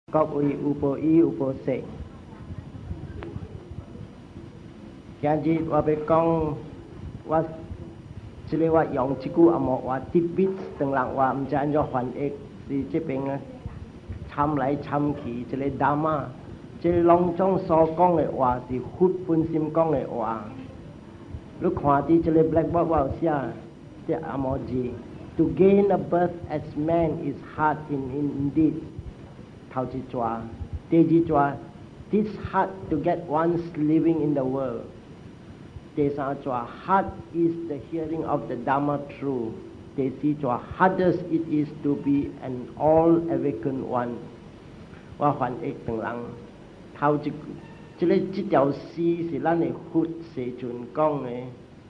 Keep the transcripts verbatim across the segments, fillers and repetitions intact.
各位有无伊有无说？今日我要讲，我即个我用即句阿莫话 tidbits， 当然我毋知安怎翻译，是即边啊参来参去，即个达嘛，即个拢总所讲的话是佛本身讲的话。你看伫即个 blackboard 我有写即阿莫字 ，To gain a birth as man is hard in indeed。头一段，第二段 ，This hard to get one's living in the world。第三段 ，Hard is the hearing of the Dharma true。第四段 ，Hardest it is to be an all awakened one。我翻译成人，头一即个即条诗是咱的佛世尊讲的，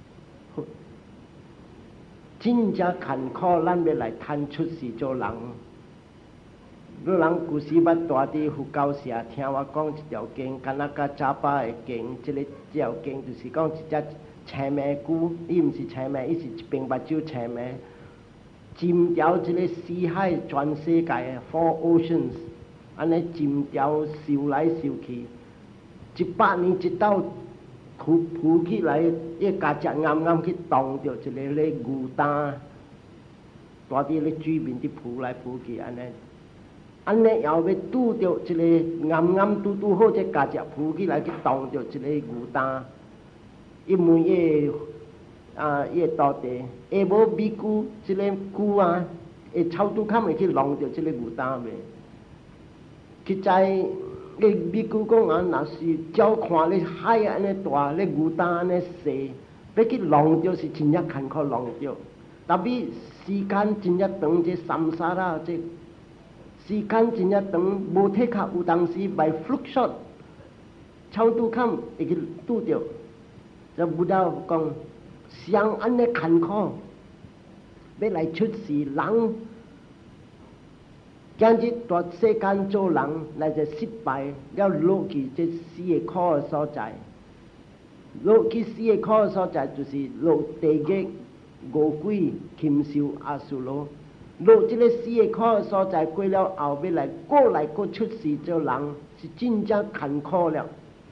真正艰苦，咱要来探出世做人。你人古时捌大伫佛教社听我讲一条经，敢若甲查巴的经，即、这个这条经就是讲一只青梅菇，伊毋是青梅，伊是一瓶目睭青梅，浸条即个四海全世界的 Four Oceans， 安尼浸条游来游去，一百年一斗浮浮起来，伊家只啱啱去撞着一个咧牛担，大伫咧水面伫浮来浮去安尼。安尼又要拄着一个啱啱拄拄好，这家只浮起来去撞着一个牛担，伊问伊个啊，伊个徒弟，下无美姑，即个姑啊，会臭拄坎会去弄着即个牛担袂？去知个美姑讲啊，若是照看咧海安尼大，咧牛担安尼细，要去弄着是真正艰苦弄着，特别时间真正长，这三沙啦这。时间真正长，无体壳有当时 by fluke shot， 超拄坎会去拄着。就不道讲，像安尼艰苦，要来出世人，今日在世间做人，来就失败了，落去这死的苦的所在。落去死的苦的所在，就是落地狱、餓鬼、禽獸、阿修羅。落即个死的苦的所在过了后，要来过来过出世做人，是真正艰苦了。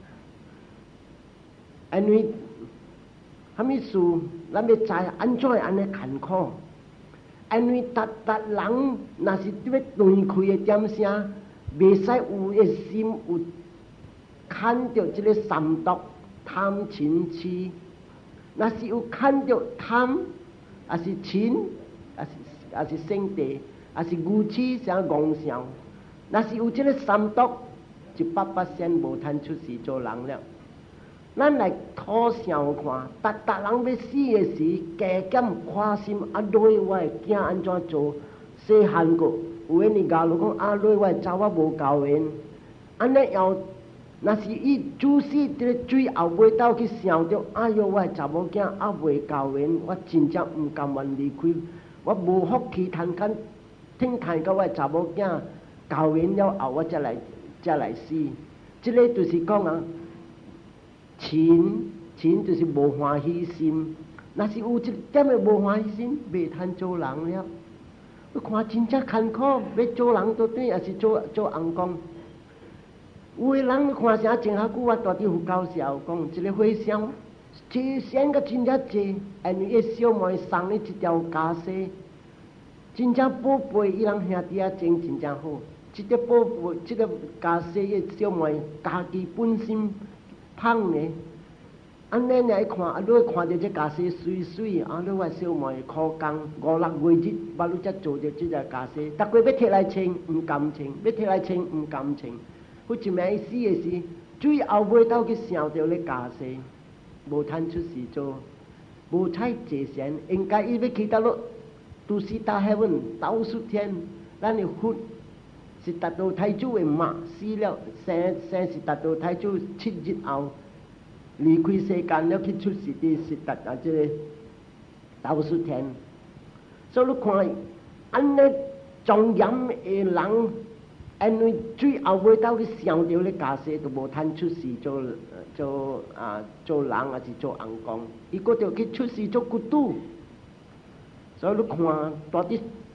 因为虾米事，咱要知安怎会安尼艰苦？因为逐逐人若是要断开的点声，袂使有个心有看到即个三毒贪嗔痴，若是有看到贪，也是嗔，也是。也是圣地，也是愚痴，啥妄想。若是有这个三毒，一百八仙无通出世做人了。咱来讨想看，逐逐人要死的时，加减花心啊，累我的囝安怎做？细汉个有诶，你假如讲啊，累我查某无交缘，安尼又若是伊主死伫咧水后尾斗去想着，哎哟，我查某囝还未交缘，我真正毋甘愿离开。我无福气，谈间听谈到我查某囝交完了后，我才来才来死。这个就是讲啊，嗔嗔就是无欢喜心。若是有一点的无欢喜心，袂通做人了。你看真正艰苦，要做人到底也是做做翁公。有的人看啥前下久，我大伫佛教社有讲，一个和尚。济钱个真正济，因为伊小妹送你一条家丝，真正宝贝，伊人兄弟啊种真正好。这个宝贝，这个家丝，伊小妹家己本身芳呢，安尼来看，啊，你看到这家丝水水，啊，你话小妹苦工五六月日，把你才做着这只家丝，逐个要摕来穿，毋甘穿；要摕来穿，毋甘穿。佢一命死的时，最后尾斗去想着咧家丝。无通出世做，无采济善，应该伊要去到落，都是大海文倒数天，咱的佛是达到太祖的妈死了，生生是达到太祖七日后离开世间了，去出世的是达到这个倒数天。所以你看，安尼庄严的人，因为最后尾斗去想着咧家世，都无通出世做。做啊做人还是做翁公，伊个着去出世做骨拄，所以你看，大啲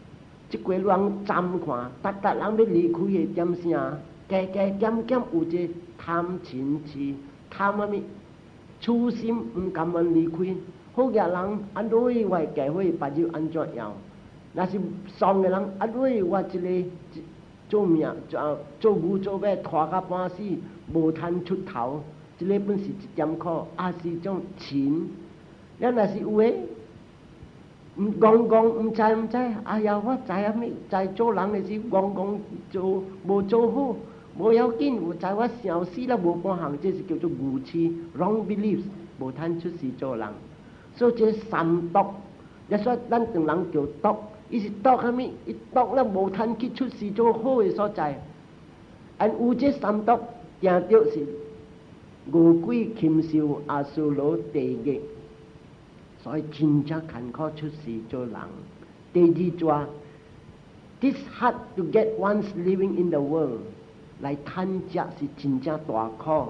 即几人站看，逐逐人要离开的点声，加加减减有一个贪嗔痴，贪什么？初心毋甘愿离开。好嘅人，安怎我教会把就安怎样？若是丧嘅人，安怎我一个做命做做牛做马拖到半死，无趁出头，即、這个本是一点苦，也是一种钱。咱若是有诶，唔讲讲唔知唔知，哎呀，我知啊咪知做人嘅时，讲讲做无做好，无要紧，有知我小事啦，无半项，这是叫做愚痴 （wrong beliefs）， 无趁出世做人。所以这三毒，一说咱同人叫毒，伊是毒虾米？伊毒啦，无趁去出世做好嘅所在。而有这三毒，定着是餓鬼、禽獸、阿修羅、地獄。所以真正艱苦出世做人。第二抓 ，this hard to get one's living in the world， 來趁食是真正大苦。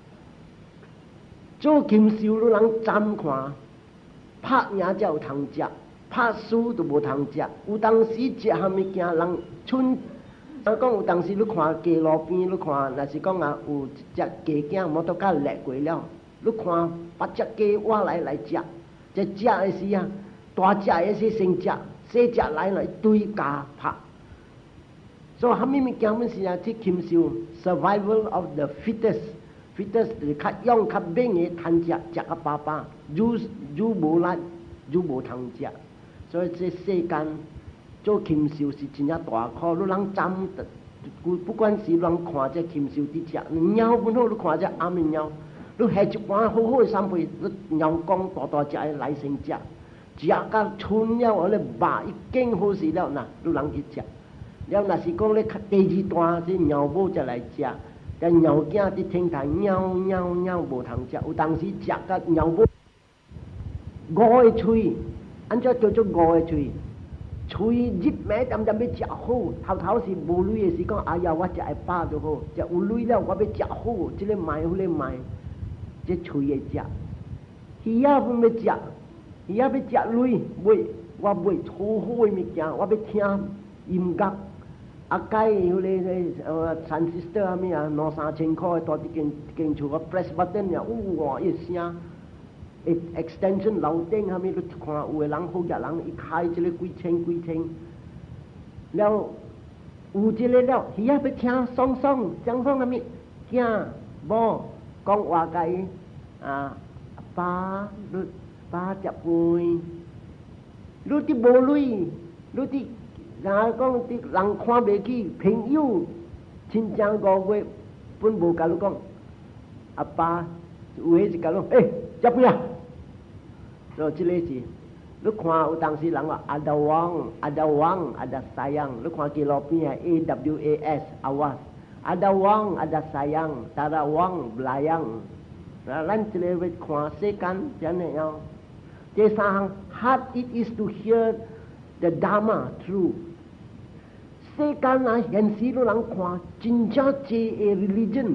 做禽獸都人斬看。拍贏才有通食，拍輸就無通食。有當時食項物件，人春，我講有當時你看街路邊，你看，若是講啊，有一隻雞囝摩托車掠過了，你看八隻雞挖來來食，這食的時啊，大隻的時先食，細隻來來對家拍。所以項物物件本是啊，即禽獸 survival of the fittest。fittest 就是較勇較猛嘅趁食，食個飽飽，乳乳無力，乳無通食。所以這世間做禽獸是真正大苦，你人斬，不管是人看這禽獸佇食，貓本好，你看這暗面貓，你下一盤好好嘅三倍，你貓公大大隻嘅來先食，食到春了，我咧肉已經好時了，嗱，你人去食。了若是講咧第二段，這貓母才來食。但鳥囝佇天台喵喵喵無通食，有當時食甲鳥母五個喙，安怎叫做五個喙？喙入尾淡淡要食好，頭頭是無鐳嘅時講，哎呀，我食會飽就好，食有鐳了我要食好，即、這個賣嗰個賣，即喙會食。魚仔本要食，魚仔要食鐳，買我買好好嘅物件，我要聽音樂。啊，解迄個迄呃 transistor 啊物啊，兩三千塊，大啲間間厝個 press button 呀，哇，一聲，一 extension 樓頂啊物，你看有個人好嘅人，一開即個幾千幾千，了有即個了，伊也要聽爽爽，爽爽啊物，囝某講話甲伊啊，爸，你爸食飯，你啲無鐳，你啲。然後講啲人看袂起，朋友親像五月本無甲你講，阿爸有誒是甲你講，誒食飯啊！所以即個是，你看有當時人話阿達王、阿達王、阿達sayang，你看紀錄片係 A W A S 阿瓦，阿達王、阿達sayang，達達王、belayang，嗱，咱即個要看世間真係樣。第三項 ，hard it is to hear the Dharma true。世間啊，現時都人看真正濟嘅 religion，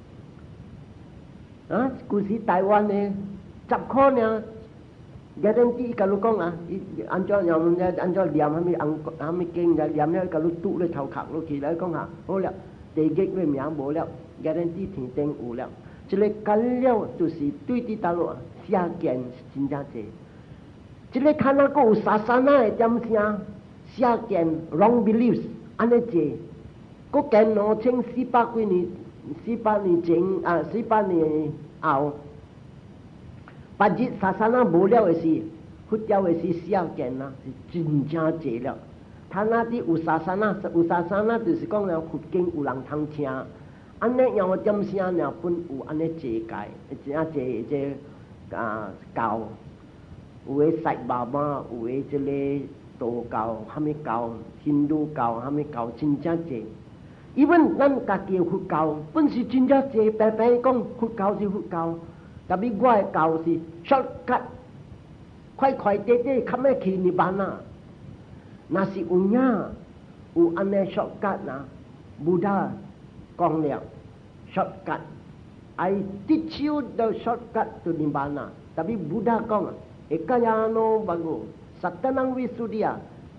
啊，古時台灣嘅十箍呢，家陣啲甲你講啊，按照用按照念蝦米紅蝦米經嘅念咧，甲你拄咧頭殼落去來講下，好了，地極嘅名無了，家陣啲天定有了，即個干了就是對啲大陸寫見真正濟，即個看那個有沙沙那嘅點聲寫見 wrong beliefs。安尼濟，嗰間兩千四百幾年、四百年前啊，四百年後，八日沙沙那無了嘅事，佛教嘅事小見啦，是真正濟了。他那啲有沙沙那，有沙沙那就是講了佛經有人通聽，安尼樣個點聲了本有安尼濟解，真正濟即啊教，有嘅薩巴巴，有嘅即個。道教、蝦米教、印度教、蝦米教，真正濟。even 咱家己佛教，本是真正濟。白白講佛教是佛教，特別我嘅教是 shortcut， 快快地地，較咩去涅槃啊？若是有影有安尼 shortcut 啊，布達講了 shortcut。I teach you the shortcut to 涅槃啊，特別布達講啊，ekayano bago。Satanang Visuddhya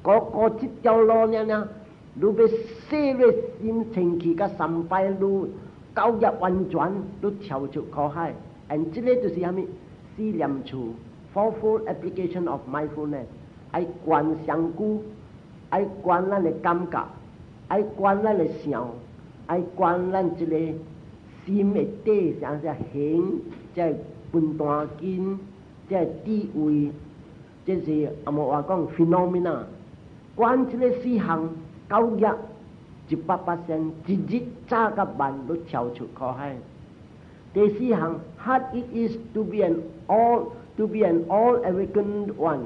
個個這條路呢呢，你要寫入心情去個三百路，九日運轉都跳出苦海。and 這個就是啥物？四念處 ，fourfold application of mindfulness， 愛觀上句，愛觀咱的感覺，愛觀咱的想，愛觀咱這個心的底上只形，即係分段根，即係智慧，即是阿冇話講 phenomena。觀這個四項九日一百八成，一日早甲晚都跳出苦海。第四項 ，Hard it is to be an all to be an all awakened one。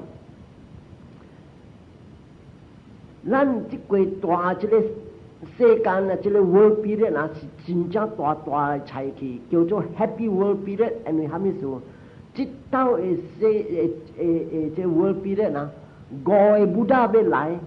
咱即個大即個世間啊，即個 world period 啊，是真正大大嘅菜氣，叫做 Happy World Period。因為啥物事？即道嘅世誒誒誒即 world period 啊，五個布達要來。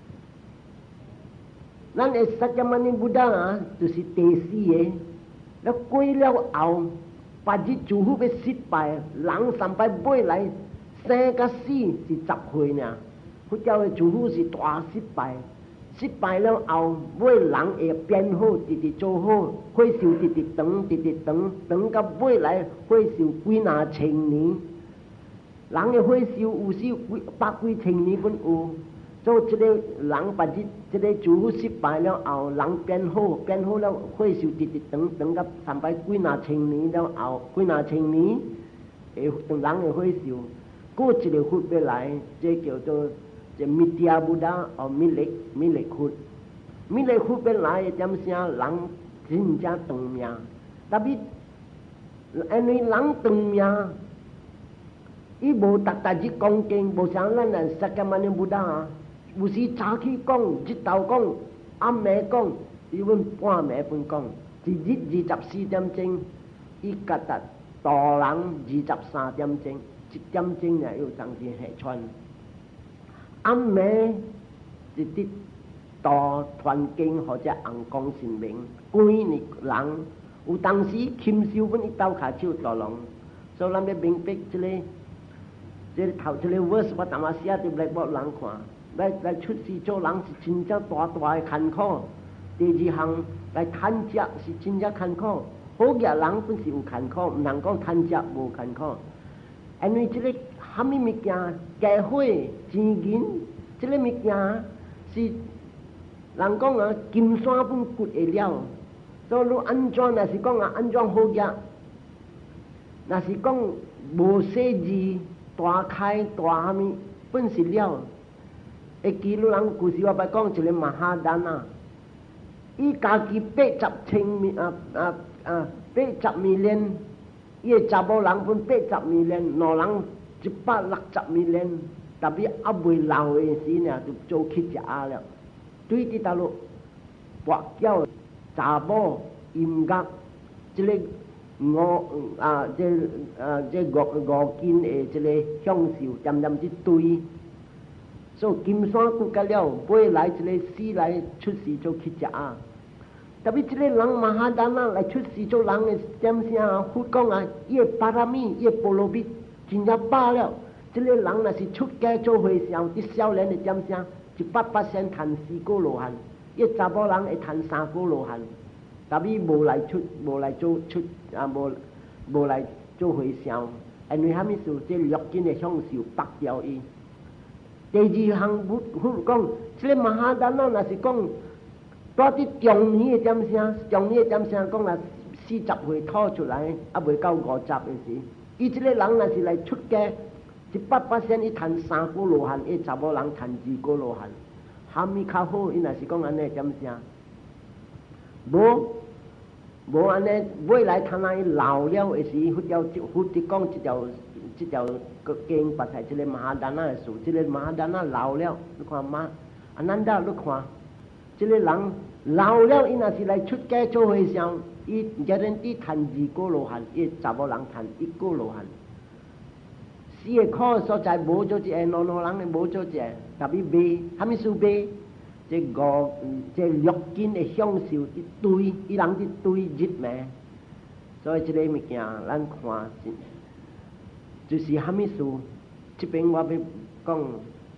咱嘅釋迦牟尼布達啊，就是第四個。แล้ว過了後，八日主婦要失敗，人三百八來，生甲死是十歲呢。佢叫嘅主婦是大失敗，失敗了後，尾人會變好，直直做好，會受直直長，直直長，長到尾來會受幾廿千年。人嘅會受有時幾百幾千年本有。所以這個人把這這個主婦失敗了後，人變好，變好了會受直直長，長到三百幾廿千年了後，幾廿千年，誒人嘅會受，過一個佛要來，這叫做這密迦布達或密勒密勒佛，密勒佛要來點聲人真正長命，特別因為人長命，伊無特特日講經，無像咱人釋迦牟尼布達啊。有時早起講，日頭講，暗暝講，伊阮半暝分講，一日二十四點鐘，伊甲達大人二十三點鐘，一點鐘呢又當時下穿。暗暝一啲大團經或者紅光神明，幾年人有當時禽獸本一刀下手大龍，所以咱要明白這個這個頭這個 verse 我當下寫啲嚟俾人看。來來出世做人是真正大大嘅艱苦。第二項來趁食是真正艱苦。好嘅人本是有艱苦，唔能講趁食無艱苦。因為這個啥物物件家伙錢銀，這個物件是人講啊金山本骨會了。所以你安怎若是講啊安怎好嘅，若是講無寫字大開大啥物本是了。會記錄人故事，我捌講一個馬哈丹啊，伊家己八十千米啊啊啊八十米年，伊個查某人分八十米年，老人一百六十米年，特別還未老嘅時呢，就做乞食了。對啲大陸白鳥、查某、音樂，即個五啊即啊即五五件嘅即個享受，漸漸之對。所以金山骨甲了，尾來一個死來出世做乞食啊！特別這個人馬哈達那來出世做人嘅點聲啊，佛講啊，伊個巴拉米，伊個波羅蜜真正飽了。這個人若是出家做和尚，啲少年嘅點聲，一百八先賺四個羅漢，伊查某人會賺三個羅漢。特別無來出無來做出啊無無來做和尚，因為啥物事？這六根嘅享受拔掉伊。第二項佛佛講，這個馬哈達那若是講，多啲中年嘅點聲，中年嘅點聲講啦，四十歲拖出來，啊未到五十嘅時，伊這個人若是來出家，一百八仙伊賺三個羅漢，伊查某人賺二個羅漢，蝦米較好？伊若是講安尼點聲，無無安尼，未來睇下伊老了嘅時，佛教佛啲講一條。這條個經白係這個馬哈達那嘅事，這個馬哈達那老了，你看馬阿難達你看，這個人老了，伊若是來出家做和尚，伊一人啲賺二個羅漢，伊查某人賺一個羅漢。死嘅苦所在無咗隻，老老人嘅無咗隻，特別悲，啥物事悲？這個這六根嘅享受一堆，伊人一堆日咩？所以這個物件咱看。就是啥物事？這邊我要講，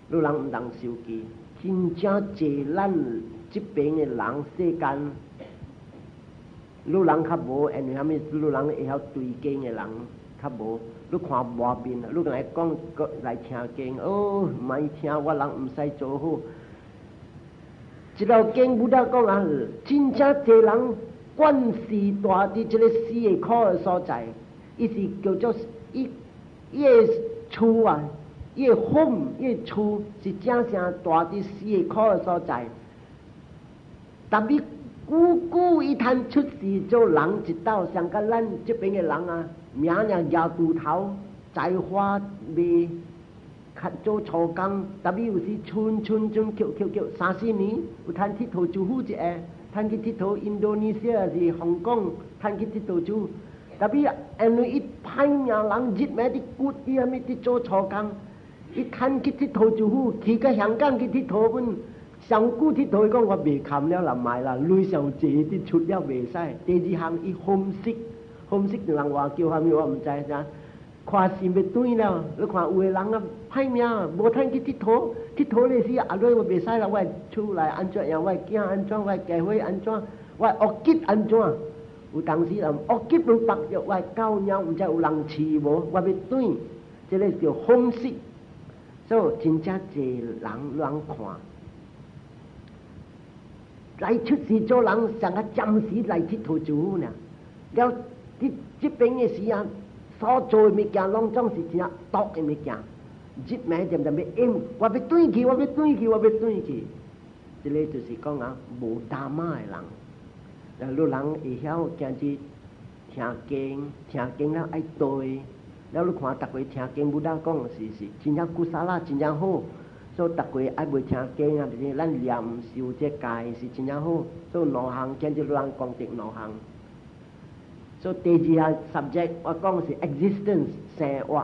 你人唔通受记，真正济咱这边嘅人世间，你人较无，因为虾米？你人会晓对经嘅人较无。你看外面，你来讲来听经，哦，唔爱听，我人唔使做好。一条经不得讲啊，真正济人管事大伫这个死嘅苦嘅所在，伊是叫做伊伊嘅厝啊，伊嘅 home， 伊嘅厝是正正大伫死嘅苦嘅所在。特别久久伊通出世做人一道，像甲咱这边嘅人啊，名了摇肚头，栽花卖。较做粗工，特别有时春春春叫叫叫三四年，有通佚佗就好一下，通去佚佗印度尼西亚是香港，通去佚佗就，特别因为伊歹命人日暝伫骨伊阿咪伫做粗工，伊通去佚佗就好，去到香港去佚佗阮上久佚佗伊讲我袂堪了，人卖啦，累上济啲出了袂使。第二项伊homesick， homesick人话叫虾米我毋知啥。看心要对了，你看有个人啊，歹命，无通去佚佗，佚佗咧时后尾我袂使啦，我厝内安怎样，我囝安怎，我家伙安怎，我学吉安怎？有当时人学吉都白着，我狗猫毋知有人饲无，我要对，这个叫风湿，所以真正济人人看，来出世做人，上个暂时来佚佗就好呢。了，这这边嘅时啊。所做嘅物件，拢总是真毒嘅物件。日暝渐渐要淹，我要转去，我要转去，我要转去。这个就是讲啊，无大妈嘅人，了人会晓今日听经，听经了爱对。了你看，逐个听经，不当讲是是真正古沙拉，真正好。所以逐个爱袂听经啊，就是咱念受这戒是真正好。所以两项，今日人讲的两项。所以第二項 subject 我講是 existence 生活，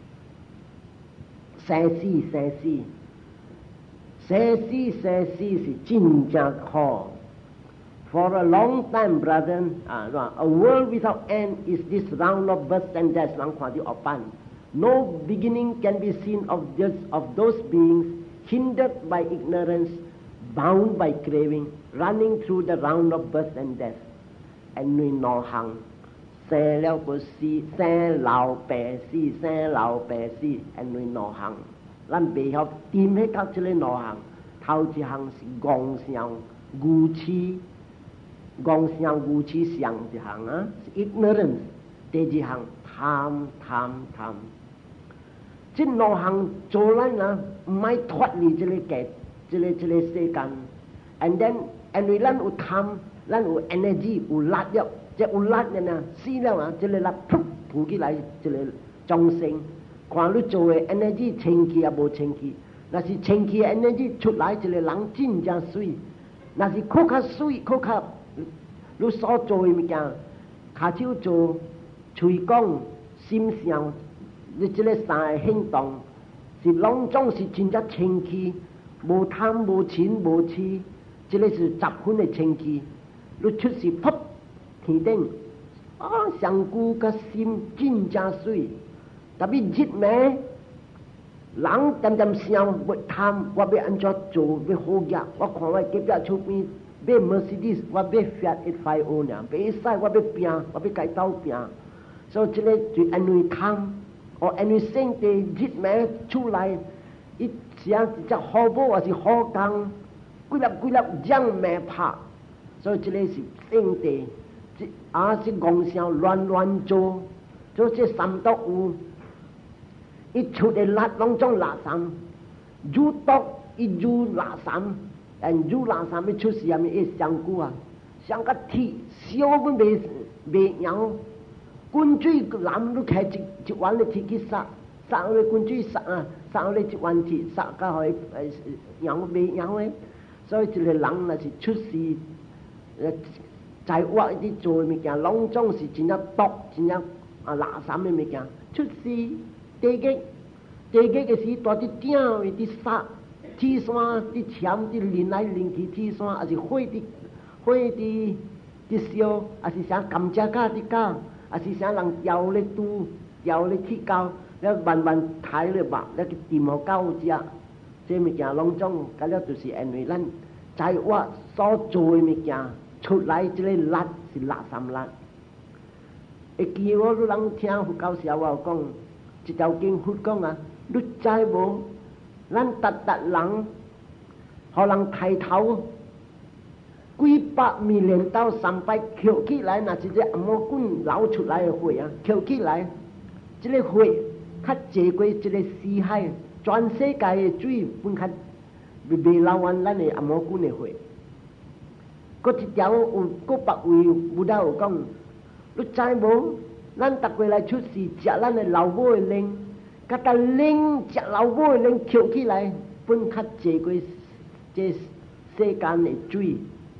生死生死，生死生死是真正苦。For a long time, brethren, uh, a world without end is this round of birth and death. 人看到惡辦 No beginning can be seen of this of those beings hindered by ignorance, bound by craving, running through the round of birth and death. And we know how.生了個死，生老病死，生老病死，因為兩項，咱袂曉點起到這個兩項。頭一項是妄想愚癡，妄想愚癡上一項啊，是 ignorance。第二項貪貪貪。這兩項做咱啊，唔係脫離這個嘅，這個這個世間。And then，因為咱有貪，咱有 energy， 有力量。這有力嘅呢，死了啊！這個力噗撲起來，這個眾生，看你做嘅 energy 清氣也無清氣，那是清氣嘅 energy 出來，這個人真正水；那是更加水，更加你所做嘅物件，下手做、嘴講、心想，你這個三個行動是攏總是真正清氣，無貪無嗔無痴，這個是十分嘅清氣，你出事噗！天頂啊，上久個心真正水，特別日暝，人漸漸想要貪，我要安怎做，要好嘢。我看我隔壁厝邊買 Mercedes， 我要 Fiat 一百五呢，袂使，我要拼，我要改鬥拼。所以這個就因為貪，或因為聖地日暝出來，伊像一隻好寶或是好工，幾粒幾粒將命拍，所以這個是聖地。啊！是妄想亂亂做，做這三毒有，一出的垃攏種垃圾，入毒一入垃圾，誒入垃圾一出事，係咪一上久啊？上個鐵燒本未未養，滾水淋都開一一碗嘅鐵去殺，殺落滾水殺啊，殺落一碗鐵殺到係誒養未養嘅，所以一個人若是出事誒。在我啲做嘅物件，攏總是真正毒、真正啊垃圾嘅物件。出事地擊，地擊嘅時，大啲頂嘅啲沙、鐵山、啲潛、啲連來連去鐵山，還是火啲火啲啲燒，還是啥甘蔗架啲架，還是啥人搖咧肚、搖咧鐵膠，了慢慢抬咧肉，了去掂互狗食。 这物件拢总，甲了就是因为咱在我所做的物件出来，这个力是垃圾力。会记我你人听佛教时我有讲，一条经佛讲啊，你知无？咱达达人，互人抬头。几百米连到三百扣起来，那是只阿摩棍流出来的血啊！扣起来，这个血较济过这个死海，全世界的水分较未未流完咱的阿摩棍的血。搁一条有搁别位有道有讲，你知无？咱逐过来出世食咱的老母的灵，甲咱灵食老母的灵扣起来，分较济过这世间的水。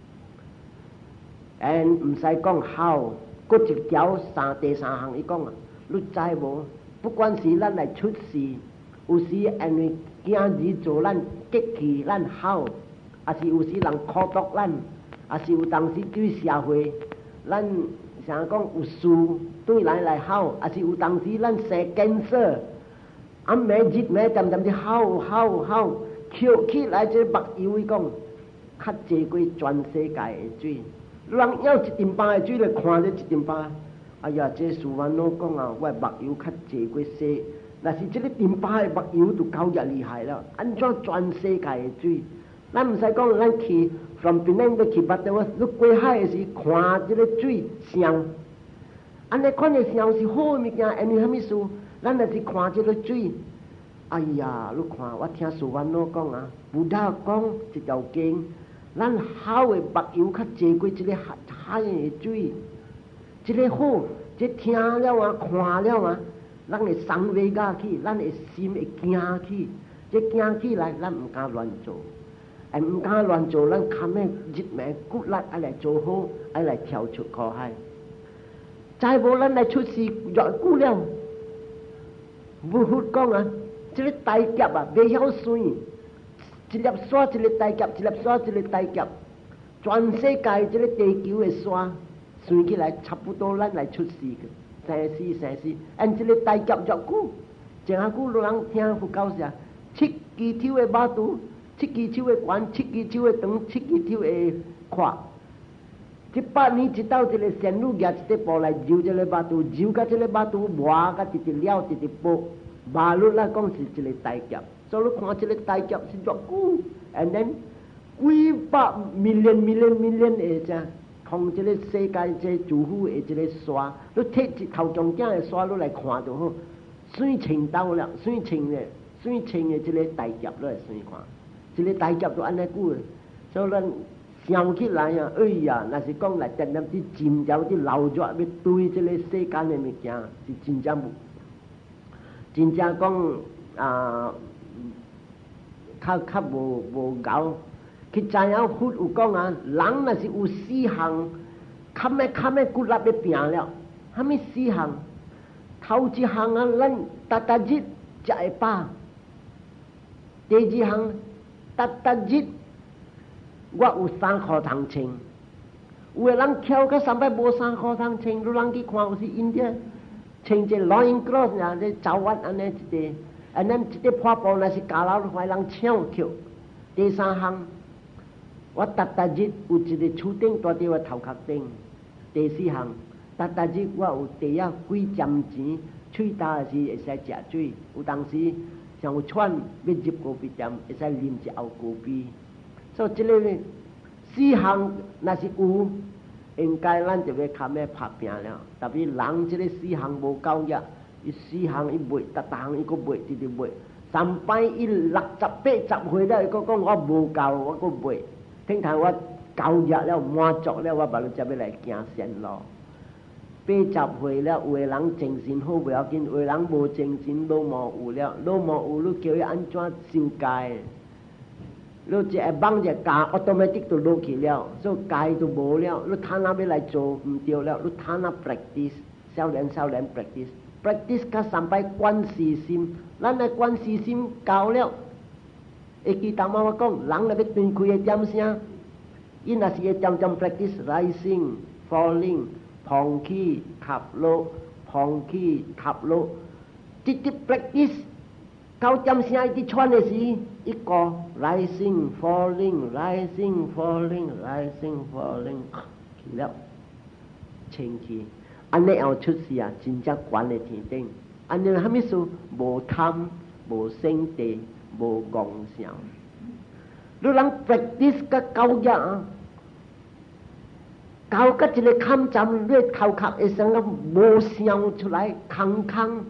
哎，唔使讲好，嗰一条三第三项，伊讲啊，你知无？不管是咱来出世，有时因为囝儿做咱激气咱好，也是有时人苦毒咱，也是有当时对社会，咱像讲有事对咱来好，也是有当时咱生cancer，暗暝日暝点点的好好好，扣起来这目睭伊讲，较济过全世界的水。人要一点半的水来看这一点半，哎呀，这苏万老讲啊，我目睭较济过细，但是这个点半的目睭就够热厉害了。安怎全世界的水？咱唔使讲，咱去 from Penang 要去巴德沃，你过海的时看这个水像，安尼看的像是好的物件，因为虾米事？咱若是看这个水，哎呀，你看我听苏万老讲啊，不大讲一条经。咱好的目睭较济过这个海的水，这个好，这听了啊，看了啊，咱会送尾家去，咱会心会惊起，这惊起来，咱唔敢乱做，哎，唔敢乱做，咱看咩日暝骨力爱来做好，爱来跳出苦海。再无咱来出事热久了，不佛讲啊，这个大劫啊，袂晓算。一粒沙一个大夹，一粒沙一个大夹，全世界这个地球的沙算起来差不多，咱来出世嘅，三四三四，按这个大夹足久，正下久老人听佛教时啊，七支手的马肚，七支手的管，七支手的长，七支手的宽。一百年一到，这个仙女举一块布来揉这个马肚，揉甲这个马肚磨甲一直了一直剥，马路来讲是一个大夹。所以你看这个大夹是足久 ，and then 几百 million million million 的只，从这个世界这主妇的这个沙，你摕一头中间的沙，你来看就好，水清到了，水清的，水清的这个大夹你来算看，这个大夹就安尼久，所以咱想起来啊，哎呀，那是讲来点点啲尖椒啲老热要对这个世间的物件是真正无，真正讲啊。较较无无够，去知影佛有讲啊，人若是有四项，堪咩堪咩骨力要拼了，虾米四项？头一项啊，咱达达日才会饱；第二项，达达日我有衫裤通穿。有个人翘到三百无衫裤通穿，你人去看有是因着穿只 loin cloth 啊，这走弯安尼一个。啊，咱一个破布那是家老坏人抢去。第三项，我达达日有一个厝顶住伫我头壳顶。第四项，达达日我有地下几针钱，喙焦时会使食水。有当时像有喘要入咖啡店，会使啉一后咖啡。所以这个四项若是有，应该咱就要较要拍拼了。特别人这个四项无够热。伊四项伊卖，逐项伊搁卖，直直卖。三摆伊六十八十岁了，伊搁讲我无够，我搁卖。听谈我够热了，满足了，我把你才要来行善路。八十岁了，有个人精神好不要紧，有个人无精神，老毛有了，老毛有你叫伊安怎受戒？你一下绑一下，automatic 就落去了，所以戒就无了。你他那要来做唔对了，你他那 practice， 少年少年 practice。practice 甲三摆观世心，咱的观世心够了。会记当妈我讲，人若要断开的点声，伊若是会渐渐 practice rising、falling、捧起、吸落、捧起、吸落，直直 practice 到点声伊伫喘的时， 一个 rising falling rising falling rising falling 去了，清去，安尼后出世啊，真正悬的天顶。安尼哈密事无贪无生地无妄想。你人 practice 个教育啊，教个一个坎站，你头壳会生个无想出来空空。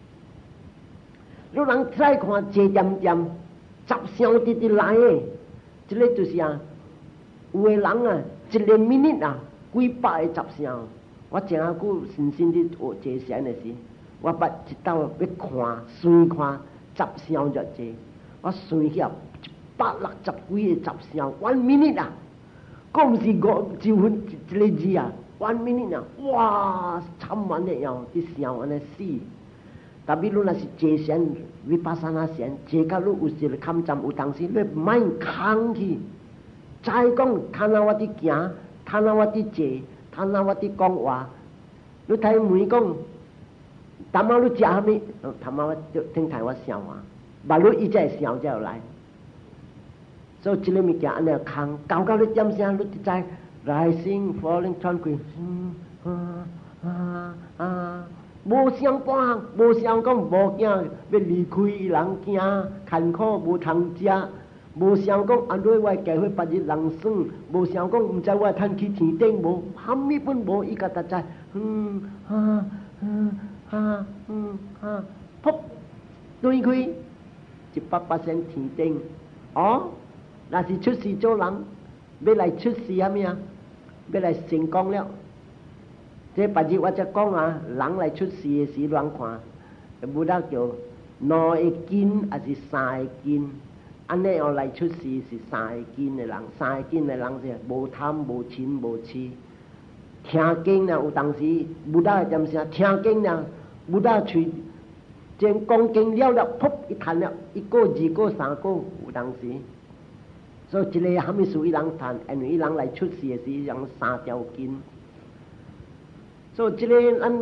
你人 try 看一点点，十想直直来的，这个就是啊，有的人啊，一个 minute 啊，几百个十想。我前下久深深地学这些的时，我捌一道要看，随看十想就这，我随遐一百六十几个十想 ，one minute 啊，嗰唔是五就分一个字啊 ，one minute 啊，哇，惨完了样，啲想安尼死。但比如那是坐禅、vipassana禅，坐到你有时咧坎站，有当时你唔爱空去，再讲看下我啲行，看下我啲坐。看那我啲讲话，你睇每讲，他妈你食虾米？他妈我听台我笑话，把你一再笑才有来。所以这个物件安尼空，搞到你点声，你就知 rising falling tranquil， 啊啊啊，无想半项，无想讲无惊要离开人惊，艰苦无通食。无想讲安怎我家伙别日人生，无想讲唔知我趁去天顶无，虾米本无伊个特知，嗯啊嗯啊嗯啊，噗对开一百八仙天顶，哦，那是出世做人，要来出世虾米啊？要来成功了。这别日我则讲啊，人来出世的时，人看，不得叫两个斤还是三个斤？安尼后来出世是三个斤的人，三个斤的人是无贪无嗔无痴。听经呢，有当时不大点声，听经呢，不大嘴，将讲经了了，噗一弹了，一个二个三个，有当时。所以一个虾米事伊人弹，因为伊人来出世的时，人三条筋。所以这个咱，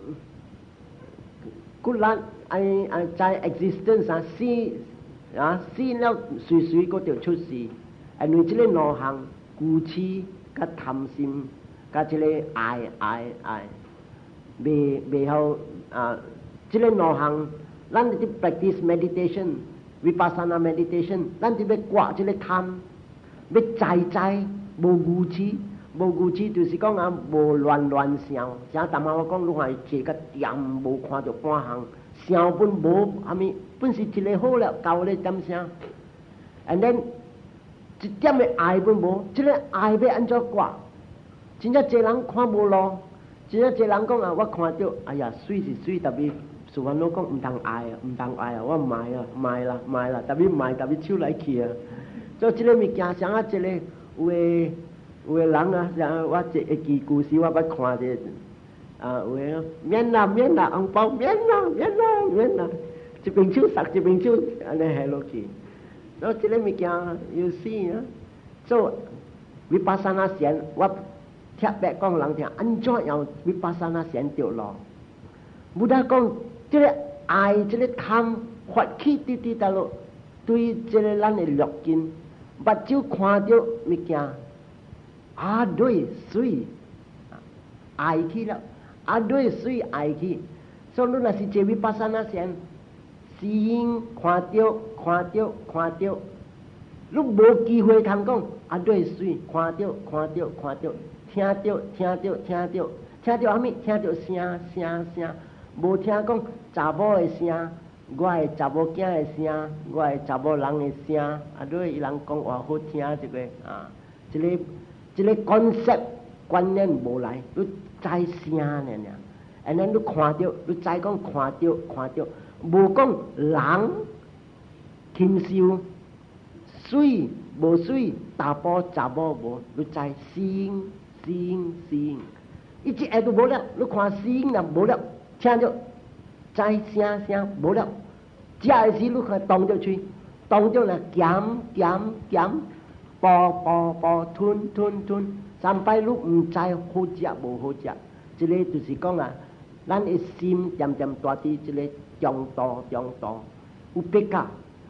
古咱哎哎在 existence 上是。啊，死了随随嗰条出世，因为这个两项固执、甲贪心、甲这个爱爱爱，未未好啊！这个两项，咱哋 practice meditation、vipassana meditation， 咱哋要刮这个贪，要在在无固执，无固执就是讲啊，无乱乱想。像淡薄我讲，你看坐个点，无看到半项。想本无虾米，本是一个好了，教你点声。and then 一点的爱本无，这个爱要安怎挂？真正侪人看无咯，真正侪人讲啊，我看到，哎呀，水是水，特别苏凡佬讲唔通爱啊，唔通爱啊，我卖啊，卖啦，卖啦，特别卖，特别手来去啊。所以这个物件，像啊，这个有诶有诶人啊，像我这一句故事，我捌看者。啊，有诶，免啦免啦，红包免啦免啦免啦，一边手塞一边手安尼下落去。所以这个物件有死啊！做vipassana禅，我贴白讲人听，安怎样vipassana禅着咯？不但讲这个爱，这个贪发起滴滴达落，对这个咱的滤镜，目睭看到物件，啊对水，爱去了。啊，对水爱去，所以你若是坐vipassana禅，先看到看到看到，你无机会通讲啊，对水看到看到看到，听到听到听到，听到虾米？听到声声声，无听讲查某的声，我的查某囝的声，我的查某人的声，啊，对伊人讲话好听一个啊，一个一个 concept 观念无来，你。在声呢呢，安尼你看到，你再讲看到看到，无讲人禽兽水无水，查甫查某无，你在声声声，一只下都无了，你看声啦无了，听到在声声无了，食的时你看动着喙，动着啦咸咸咸，啵啵啵吞吞吞。三摆你唔知好食无好食，这个就是讲啊，咱的心渐渐大伫这个中度中度，有别个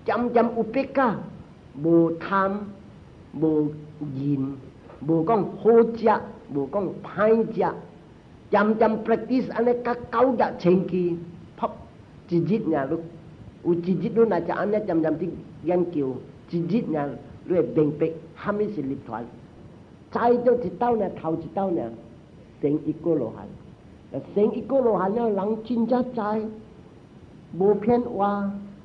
จำจำอุเบกขาโบทามโบยินโบก้องโฮจะโบก้องพายจะจำจำ practice อันนี้ก็เก่าจะเชงกีพับจิจิตเนี่ยลูกอุจิจิตลูกน่าจะอันนี้จำจำที่ยังเกี่ยวจิจิตเนี่ยเรื่องเบ่งเป็กห้ามไม่สิลิบถอนใจเจ้าจิตเต้าเนี่ยเท่าจิตเต้าเนี่ยเสียงอีโกโลหันแต่เสียงอีโกโลหันเนี่ยหลังจินจัดใจโบเพี้ยนว่า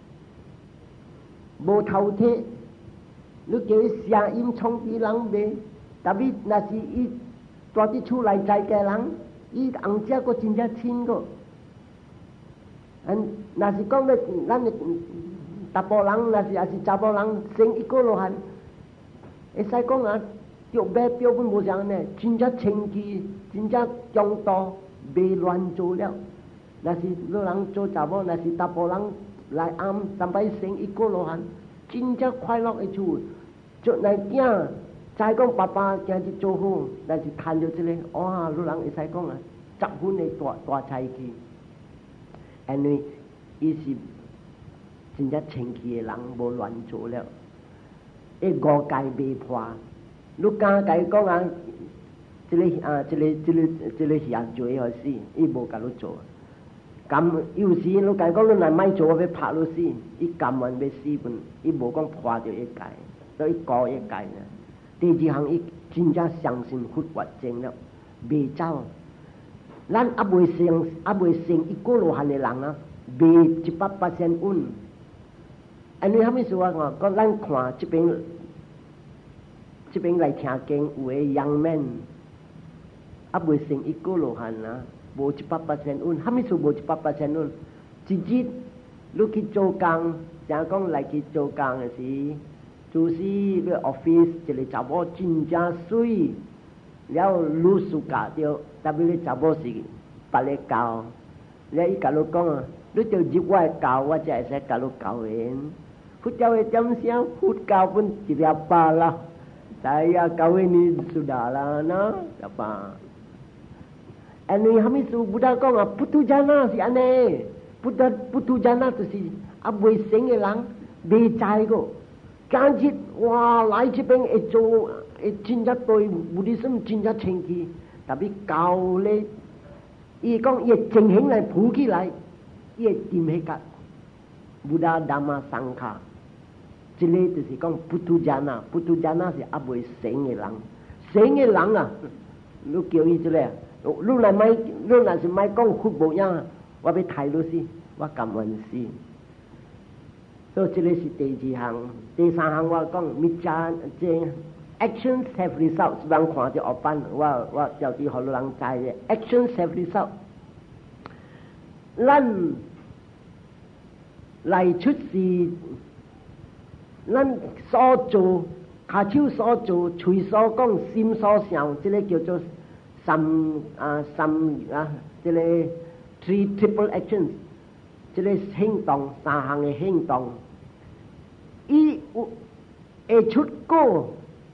โบเท่าเทลูกเกี่ยวเสียอิ่มชงปีหลังเบแต่วินาทีอีตัวที่ชูไหลใจแกหลังอีอังเจ้าก็จินจัดชินก็อันนาทีก็ไม่นั่นตาปอหลังนาทีอาศิจาปอหลังเสียงอีโกโลหันไอ้ไซก็งาเกี่ยวแบบเกี่ยวบนโบจังเนี่ยจินจัดเชงกีจินจัดจงต่อเบลวันโจแล้วนาทีลูหลังโจจ่าปอนาทีตาปอหลังลายอัมทำไปเสียงอีโกโลหันจินจัดควายล็อกไอ้ชูจุดไหนเกี้ยใจก็ป้าป้าแกจะโจหูนาทีทันอยู่ที่เลยอ๋อลูหลังไอ้ไซก็งาจับหุ้นในตัวตัวใจกีอันนี้อีสิจินจัดเชงกีหลังโบลวันโจแล้วไอ้กอไก่เบพวาลูกกาไก่ก็งาจะเลยอ่าจะเลยจะเลยจะเลยอยากโจยเขาสิอีโบกันลูกโจกำอยู่สิลูกไก่ก็ลูกนั้นไม่โจไปผ่าลูกสิอีกำมันไปสิบนอีโบก็พวาเดียวไอ้ไก่แล้วอีกอไอ้ไก่เนี่ยตีจีหังอีจินจัด相信ขุดวัดเจงแล้วเบเจ้าร้านอับวยเสียงอับวยเสียงอีโกโลหันในหลังนะเบจิปัปปะเซนอุ่นอันนี้ทำให้สัวก็ร้านขวาจะเป็นจะเป็นไรแข่งเก่งอวยยังแม่นอับวยเสียงอีโกโลหันนะโบจิปัปปะเซนอุ่นทำให้สัวโบจิปัปปะเซนอุ่นจิจิตลูกคิดโจกังอย่างก็ไรคิดโจกังสิจูซี่เรื่องออฟฟิศจะเลยจับว่าจินจาซุยแล้วรู้สุกะเดียวแต่ไม่ได้จับว่าสิปะเลกาวแล้วอีกาลูกก็รู้เจ้าจิบว่าเก่าว่าจะใช้กาลูกเก่าเองพุทธเจ้าจำเสียงพูดเก่าpun tidak apa lah saya kawin ini sudah lah nah apa ini kami su Buddha ko ngah putu jana si ane Buddha putu jana tu si abui sing elang becai ko kanjit wah lai cipeng ejo e cinjat toi Buddhism cinjat cengki tapi kau le i kong ye cheng heng lai phu ki lai ye tim he kat Buddha Dhamma Sangha chỉ lấy từ gì con putu jana putu jana thì áp với sinh người lăng sinh người lăng à lúc kiểu như thế này lúc này mai lúc này thì mai con khúc bộ nha và bị thay luôn si và cảm ơn si tôi chỉ lấy si tây chỉ hàng tây sang hàng và con mi cha trên actions have results bang khoa thì ở ban và và giáo thì họ lăng trái actions have results lần lại chút gì咱所做，下手所做，嘴所讲，心所想，这个叫做三啊三啊，这个 three triple actions， 这个行动三项的行动，伊有会出果，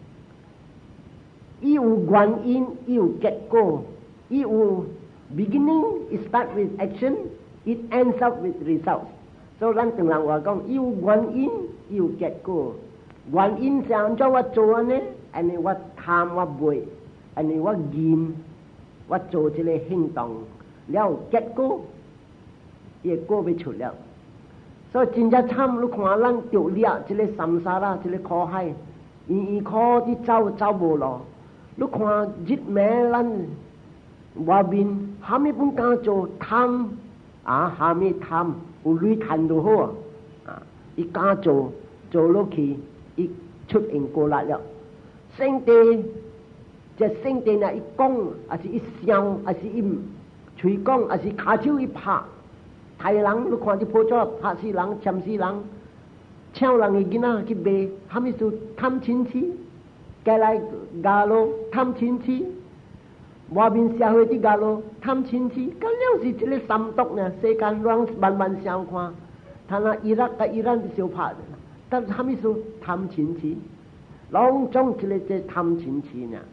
伊有原因，伊有结果，伊有 beginning it start with action, it ends up with results。所以咱từng lần話講，要原因要結果，原因上咗我做呢，อันนี้ว่าทำว่าบ่อยอันนี้ว่ายินว่า做這類行動，แล้ว結果結果ไป出แล้ว所以真正參ลูก看咱掉裂這類三沙啦，這類khó係，อีอีข้อที่เจ้าเจ้าบ่รอลูก看ยึดแม่咱ว่าบินหาไม่ปุ่นกาโจทำอ่าหาไม่ทำอุลุยทันดูหัวอีกาโจโจโลกีอีชุดเองโกละแล้วเส้นเตจะเส้นเตน่ะอีกงอาศิอีเสียงอาศิอิมชุยกงอาศิขาชิวอีผาไทยหลังลูกควานที่โพชอบผาสีหลังชำสีหลังเช่าหลังอีกินาคิเบทำมิสุทำชินชีแกไลกาโลทำชินชีว่าบินเสียหวยที่กาโลทำชินชีก็เลี้ยวสิจะเลยซ้ำตกเนี่ยเสกันรังบันบันเสียงควาท่านาอิรักกับอิรันที่เสียวผ่าแต่ทำมิสุทำชินชีลองจ้องจะเลยจะทำชินชีเนี่ย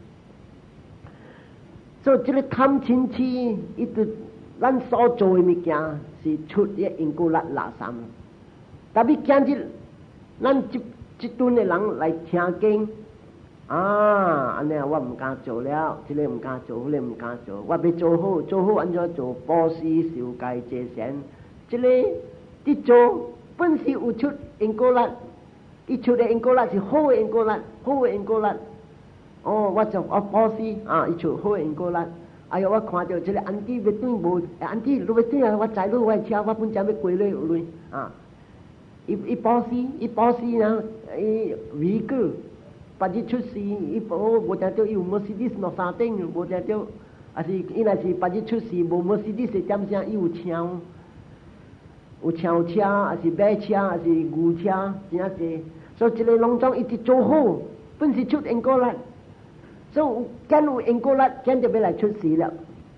所以จะเลยทำชินชีอีตัวรันซอโจยมีแก่สิชุดเยอิงกุลัดลาซ้ำแต่บิแกนที่咱一一顿的人来听经啊，安尼我唔敢做了，这个唔敢做，那个唔敢做，我要做好，做好安怎做？布施、受戒、节省，这个你做本是有出因果力，伊出的因果力是好的因果力，好的因果力。哦，我做我布施啊，伊出好的因果力。哎呀，我看到这个安弟要转无，安弟你要转啊，我载你我车，我本正要过来有嘞啊。伊伊布施，伊布施呢，伊维果。把日出世，伊无无听到伊有 Mercedes 喏三顶，无听到，啊是伊若是把日出世无 Mercedes 是点声，伊有枪，有枪车，啊是马车，啊是牛车，真啊济。所以一个农庄一直做好，本是出因果力，所以见有因果力，见就要来出世了。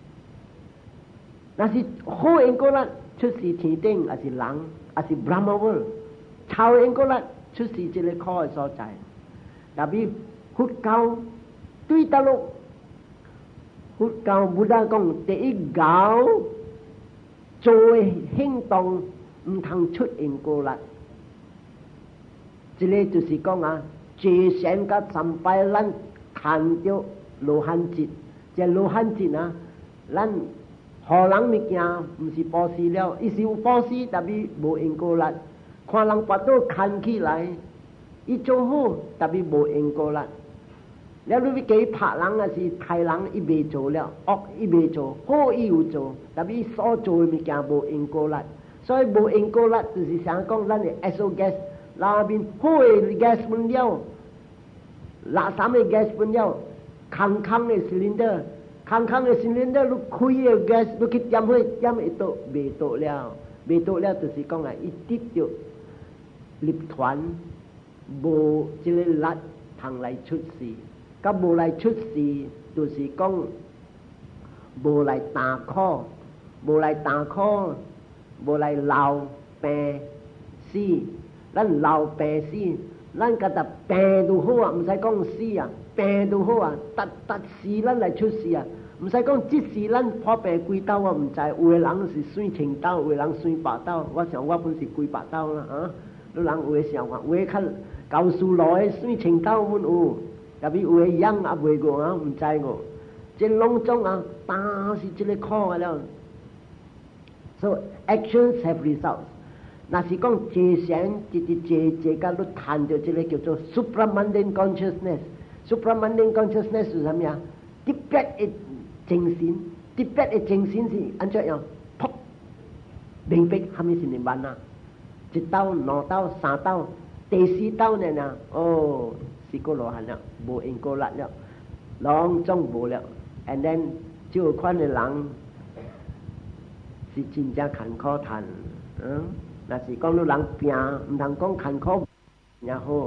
那是好因果力，出世天顶，啊是人，啊是 Brahma world， 臭因果力，出世一个苦的所在。特别佛教对大陆，佛教不但讲第一教做嘅行動唔通出因果力，這個就是講啊，最先嘅參拜咱看到羅漢節，即羅漢節啊，咱荷人物件唔是布施了，伊是有布施，特別無因果力，看人把刀看起來。伊做好，特別無因果力。了你要幾拍人啊是害人，伊未做了，惡伊未做，好伊有做，特別伊所做嘅物件無因果力。所以無因果力就是想講咱嘅 S O gas 那邊好嘅 gas 分了，垃圾嘅 gas 分了，空空嘅 cylinder， 空空嘅 cylinder 你開嘅 gas 你去點去點會到未到了，未到了就是講啊，伊跌咗粒團。無即個力通來出世，甲無來出世，就是講無來打苦，無來打苦，無來老病死。咱老病死，咱家己病都好啊，唔使講死啊，病都好啊，特特時咱來出世啊，唔使講即時咱破病幾刀啊，唔知有的人是算青刀，有的人算白刀，我想我本是幾白刀啦啊，有人有的想法，有的較。教書來算青刀滿有，特別有嘅樣也袂過啊，唔知我。即農莊啊，但是即個苦嘅了。So actions have results。那是講節省，節節節節間都談到即個叫做 supramundane consciousness。supramundane consciousness 是什麼呀？特別嘅精神，特別嘅精神是按照樣，噗，明白係咪是明白啊？一刀、兩刀、三刀。第四刀呢呢？哦，是個羅漢了，無因果力了，兩種無了。And then 這款的人是真正艱苦談，嗯，那是講你人拼，唔通講艱苦也好。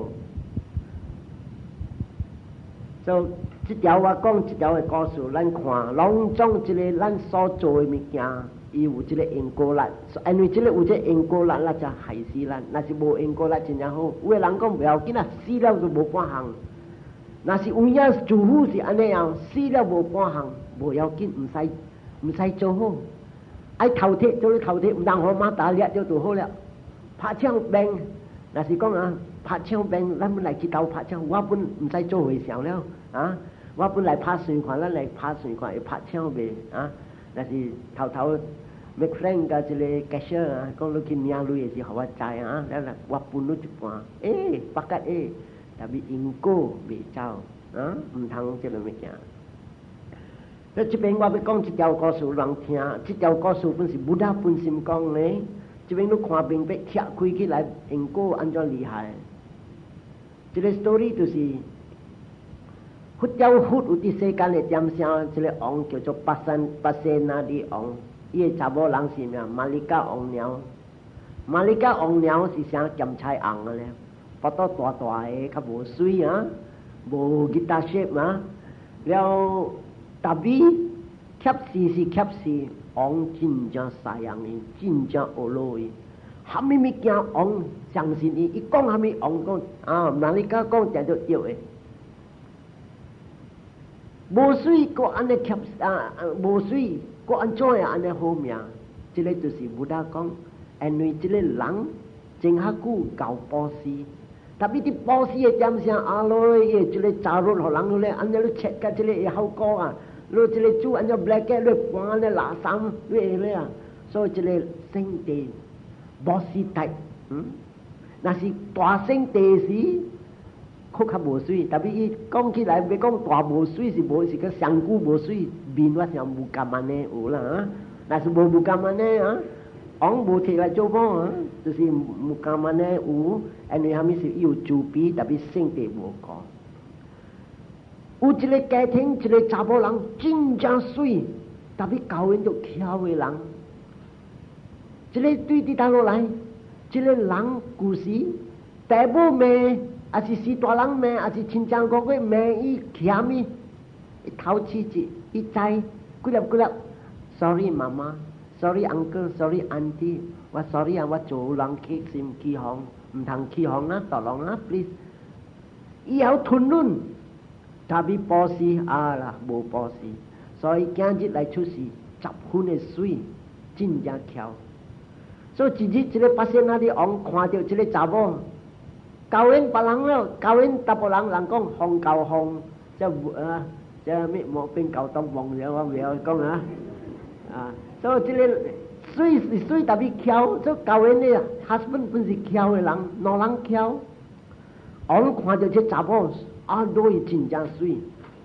就這條我講這條嘅故事，咱看兩種這個咱所做嘅物件。伊有即個因果力，因為即個有即個因果力，那就害死咱。若是無因果力真正好，有個人講唔要緊啊，死了就無半項。若是有影住戶是安尼樣，死了無半項，無要緊，唔使唔使做好。愛頭鐵做你頭鐵，唔通好馬打裂就做好了。拍槍病，若是講啊，拍槍病，咱本來去鬥拍槍，我本唔使做回想了啊，我本來拍算款，咱嚟拍算款，要拍槍病啊，若是頭頭。make friend 甲一個 cashier 啊，講你去領鐳嘅時候，我知啊，แล้ว啦我半你一半，誒，八格誒，特別因果未走，啊，唔通即個物件。所以這邊我要講這條故事人聽，這條故事本是布達本身講呢，這邊你看明白拆開起來因果安怎厲害。這個 story 就是佛教佛有啲世間嘅點聲，這個王叫做巴山巴塞那啲王。伊個查某人是咩？馬里加王鳥，馬里加王鳥是啥鹹菜紅嘅咧？腹肚大大嘅，較無水啊，無吉他 shape 啊，了特別吸視是吸視，王真正曬人嘅，真正惡路嘅，蝦米物件王相信伊，伊講蝦米王講啊，馬里加講就就對嘅。無水個安尼吸啊，無水。個安怎樣安尼好命？這個就是布達講，因為這個人真較久教布施， 特别啲波斯嘅点声啊咯，伊即个炸肉互人咧，安尼咧切甲即个会好高啊，咯即个煮安尼 black 嘅咧搬咧垃圾咧咧啊，所以即个圣地波斯帝，嗯，那是大圣地时，确较无水，特别伊讲起来，别讲大无水是无，是个上古无水，面我像无咁安尼有啦啊，那是无无咁安尼啊。昂无摕来做梦啊，就是无干嘛呢？有，因为他们是有主笔，特别圣地无讲。有一个家庭，一个查甫人真正水，特别教因都巧的人。一个对伫倒落来，一个人故事，大母妹，还是是大人妹，还是亲戚哥哥妹，伊欠咪，伊头次一，伊知，几粒几粒 ，sorry 妈妈。sorry uncle sorry auntie 我 sorry 啊我做人起心起哄唔通起哄啊大人啊 please 以後吞論特別波斯啊啦無波斯所以今日來出事十分的水真正巧所以一日一個八仙那啲王看到一個查某教演別人了教演大部人人講紅教紅即係啊即係咩冇邊教當忘咗我未有講啊啊所以这个水是水特别巧，所以教因的 husband 本是巧的人，老人巧。我看到这查甫啊，都是真正水。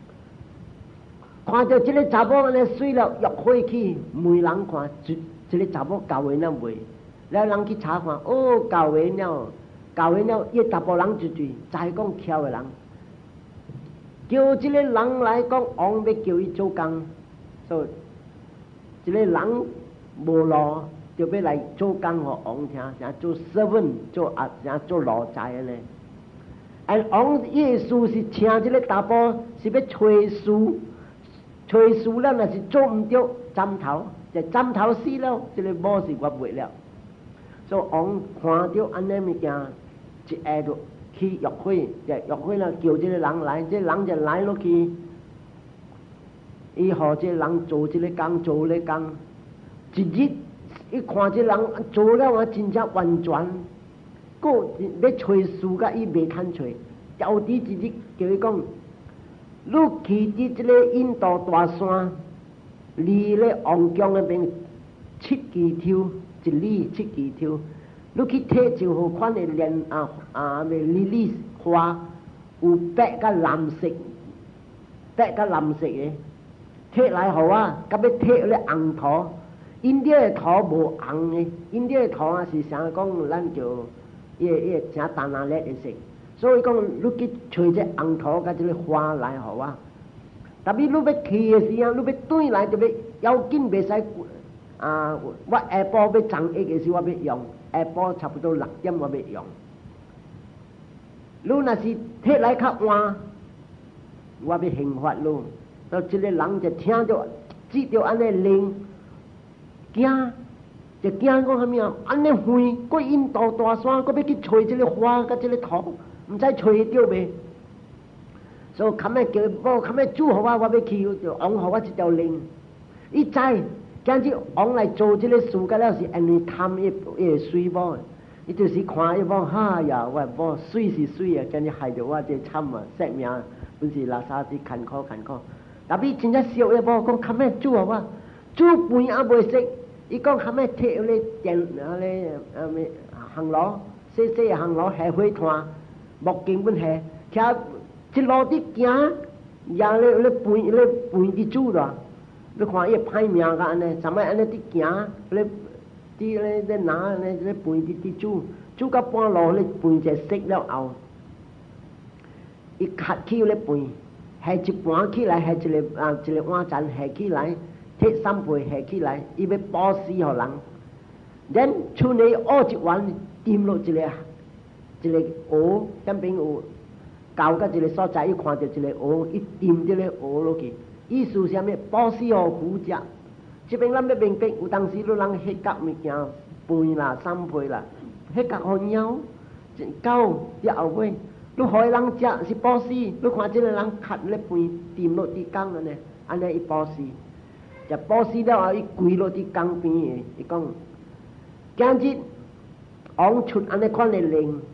看到这个查甫呢水了，约会去，每人看，这这个查甫教因那袂，然后人去查看，哦，教因了，教因了，伊查甫人一句，再讲巧的人，叫这个人来讲，王要叫伊做工，所以。一个人无路，就要来做工互王听，啥做 servant 做啊，啥做奴才呢？而王耶稣是请这个大波，是要吹书，吹书了那是做唔到针头，就针头死了，这个某是我袂了。所以王看到安尼物件，一下就去约会，就约会了，叫这个人来，这人就来落去。伊互这人做这个工，做这个工，一日伊看这人做了啊，真正完全，个要找事甲伊袂肯找，到底一日叫伊讲，你去伫这个印度大山，离咧王宫那边七支条，一里七支条，你去摕就好款的莲啊啊咩莉莉花，有白甲蓝色，白甲蓝色的。摕来互我，甲要摕咧红土，印度的土无红的，印度的土啊是啥讲，咱就伊个伊个正淡蓝咧的色，所以讲你去找这红土甲这个花来互我，特别你要去的时啊，你要转来就要要紧袂使啊！我下晡要昨一的时我要用，下晡差不多六点我要用，你若是摕来较晚，我要刑罚你。到这个人就听到知道安尼灵，惊就惊讲虾米啊？安尼远，过印度大山，搁要去找这个花甲这个土，唔知找得到未？所以冚日叫我冚日煮互我，我要去就往互我一条灵。伊知今日往来做这个事，甲了是因为贪伊伊水某，伊就是看伊某，哈呀，我某水是水啊，今日害着我这惨啊，生命本是垃圾，是坎坷坎坷。特别真正小一波讲，冚日煮互我，煮饭也袂熟。伊讲冚日摕咧电啊咧啊咩行路，细细嘅行路下火炭，木根本下，徛一路伫行，也咧咧拌咧拌伫煮啦。你看伊歹命个安尼，怎么安尼伫行咧伫咧咧拿咧咧拌伫伫煮，煮到半路咧拌者熟了后，伊咳起咧拌。下一盘起来，下一个啊一个碗잔下起来，摕三杯下起来，伊要保死互人。然厝内挖一碗，掂落一个一个鹅，根边有搞到一个所在，伊看到一个鹅，伊掂这个鹅落去，意思是啥物？保死互虎食。这边咱要明白，有当时你人迄夹物件，饭啦、三杯啦，迄夹互猫、狗伫后尾。你互人食是保死，你看这个人咳咧饭掂落地缸安尼，安尼伊保死，就保死了后，伊跪落地缸边诶，伊讲，今日王出安尼款诶灵，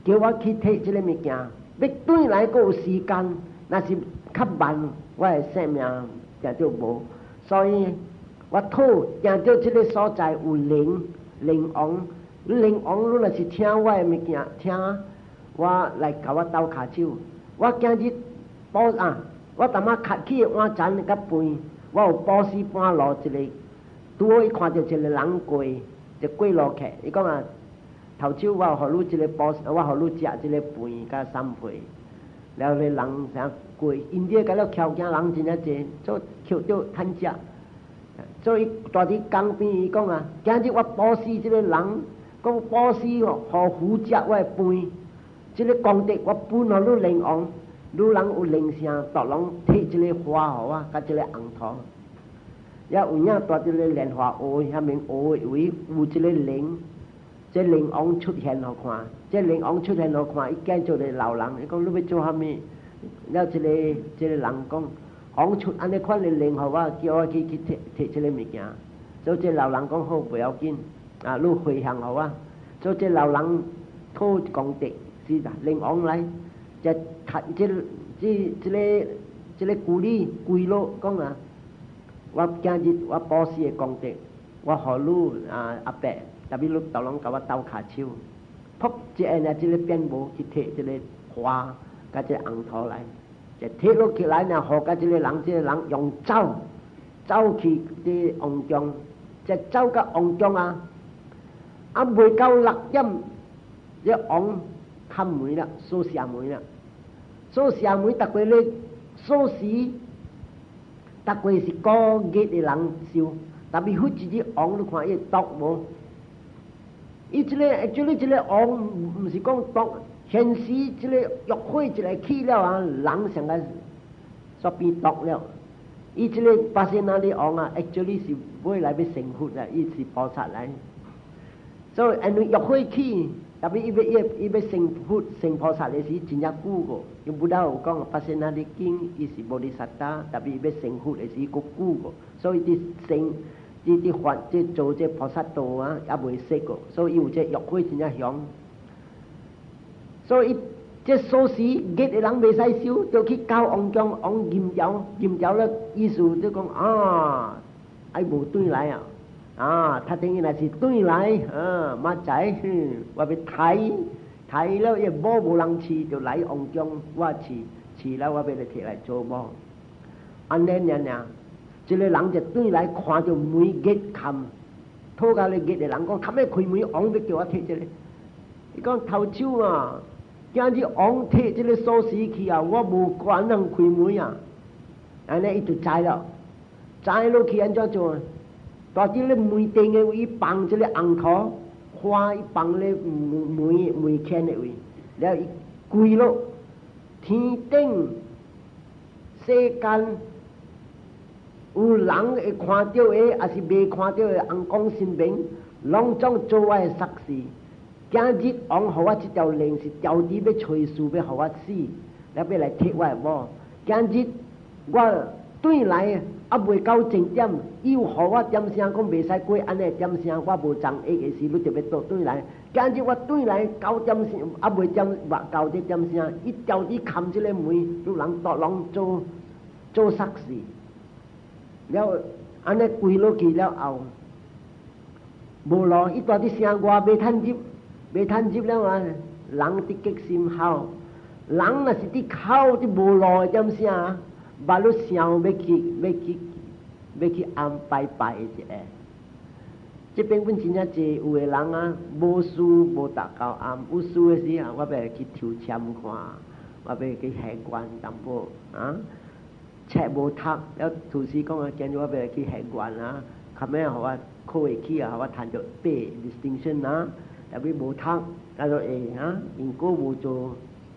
叫我去摕这个物件，要转来还有时间，那是较慢，我的生命定就无。所以我讨定到这个所在有灵灵王，灵王如若是听我的物件，听我来甲我斗骹手。我今日保啊，我淡仔卡起碗잔甲饭，我有保四半路一个，拄好伊看到一个人过，就过路客，伊讲啊，头首我互你一个保，我互你食一个饭甲三皮，然后咧人啥过，因啲甲了翘惊人真正济，做捡到趁食，所以大伫江边伊讲啊，今日我保死这个人，讲保死哦，互虎食我的饭，这个功德我分互你灵王。女人有灵性，独拢摕一个花互我，甲一个红桃，也有影带一个莲花叶，下面叶位有一个灵，这灵王出现互看，这灵王出现互看，伊见做个老人，伊讲你要做啥物？了一个一个人讲，王出安尼款的灵互我，叫我去去摕摕这个物件，所以这老人讲好不要紧，啊，你回向互我，所以这老人讨功德，是啦，灵王来。这这这这个这个古里规路讲啊，我今日我保持的功德，我互你啊阿伯，特别你斗拢甲我斗骹手，噗一下呢，这个变无去摕这个花，甲这个红桃来，就摕落起来呢，互甲这个人，这个人用走走去这王宫，这走甲王宫啊，啊未到六点，这王开门啦，锁城门啦。锁城门，逐个咧锁匙，逐个是高级的人收，特别迄一只王，你看伊毒无？伊即个，即个即个王，毋是讲毒，现时即个浴火一来起了啊，人上个煞变毒了。伊即个巴西那里王啊，actually是买来要成佛啊，伊是菩萨来，所以因为浴火起。特别伊要伊伊要成佛成菩萨的时真正久个，用不到有讲发现那啲经，伊是菩萨达，特别伊要成佛的时个久个，所以啲成啲啲法即做即菩萨道啊，也未识个，所以有即浴火真正香。所以即锁匙结的人未使收，就去交王将王验有验有咧，意思就讲啊，爱无对来啊。啊，他等于那是对来，啊，马仔，我要睇睇了，一摸无人饲，就来王将我饲，饲了我要来摕来做摸。安尼样样，这个人就对来看到门结冚，讨价来结的人讲，冚咩开门，王要叫我摕这个。伊讲头手啊，今日王摕这个锁匙去啊，我无管能开门啊。安尼伊就知了，知落去安怎做？大啲咧梅定嘅位放一个红桃花，伊放咧梅梅圈嘅位，然后伊跪落天顶世间有人会看到嘅，还是未看到嘅，红光新明，拢总做我嘅ศั事。今日王互我这条令是调啲要随事要互我死，แล้ว要来摕我嘅某。今日我对来。啊，未到正点，伊有互我点声讲袂使过安尼点声，我无掌握的时，你就要倒转来。今日我转来九点声，啊未点或九这点声，伊调伊冚这个门，有人独拢做做ศั事，了安尼跪落去了后，无路，伊大啲声外未趁入，未趁入了啊，人伫激心口，人若是伫口伫无路点声。把你想要去要去要去安拜拜一下，这边阮真正济有个人啊，无事无达到暗，有事的时啊，我要去抽签看，我要去下关淡薄啊，册无读，了厨师讲啊，今日我要去下关啊，后尾互我考会起啊，互我赚着八 distinction 啊，特别无读，加做会啊，因果无做。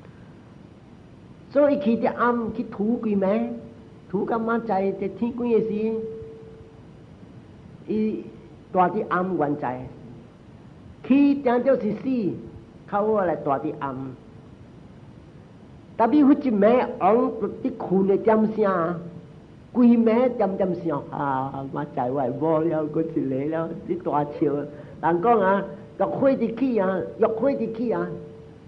所以去啲暗去土鬼咩？土咁晚在在天光嘅時，伊大啲暗原在，去定就是死，靠我來大啲暗。特別嗰一暝昂啲困嘅點聲，規暝點點聲啊！我在外無了，嗰一嚟了，啲大笑。人講啊，浴火啲起啊，浴火啲起啊。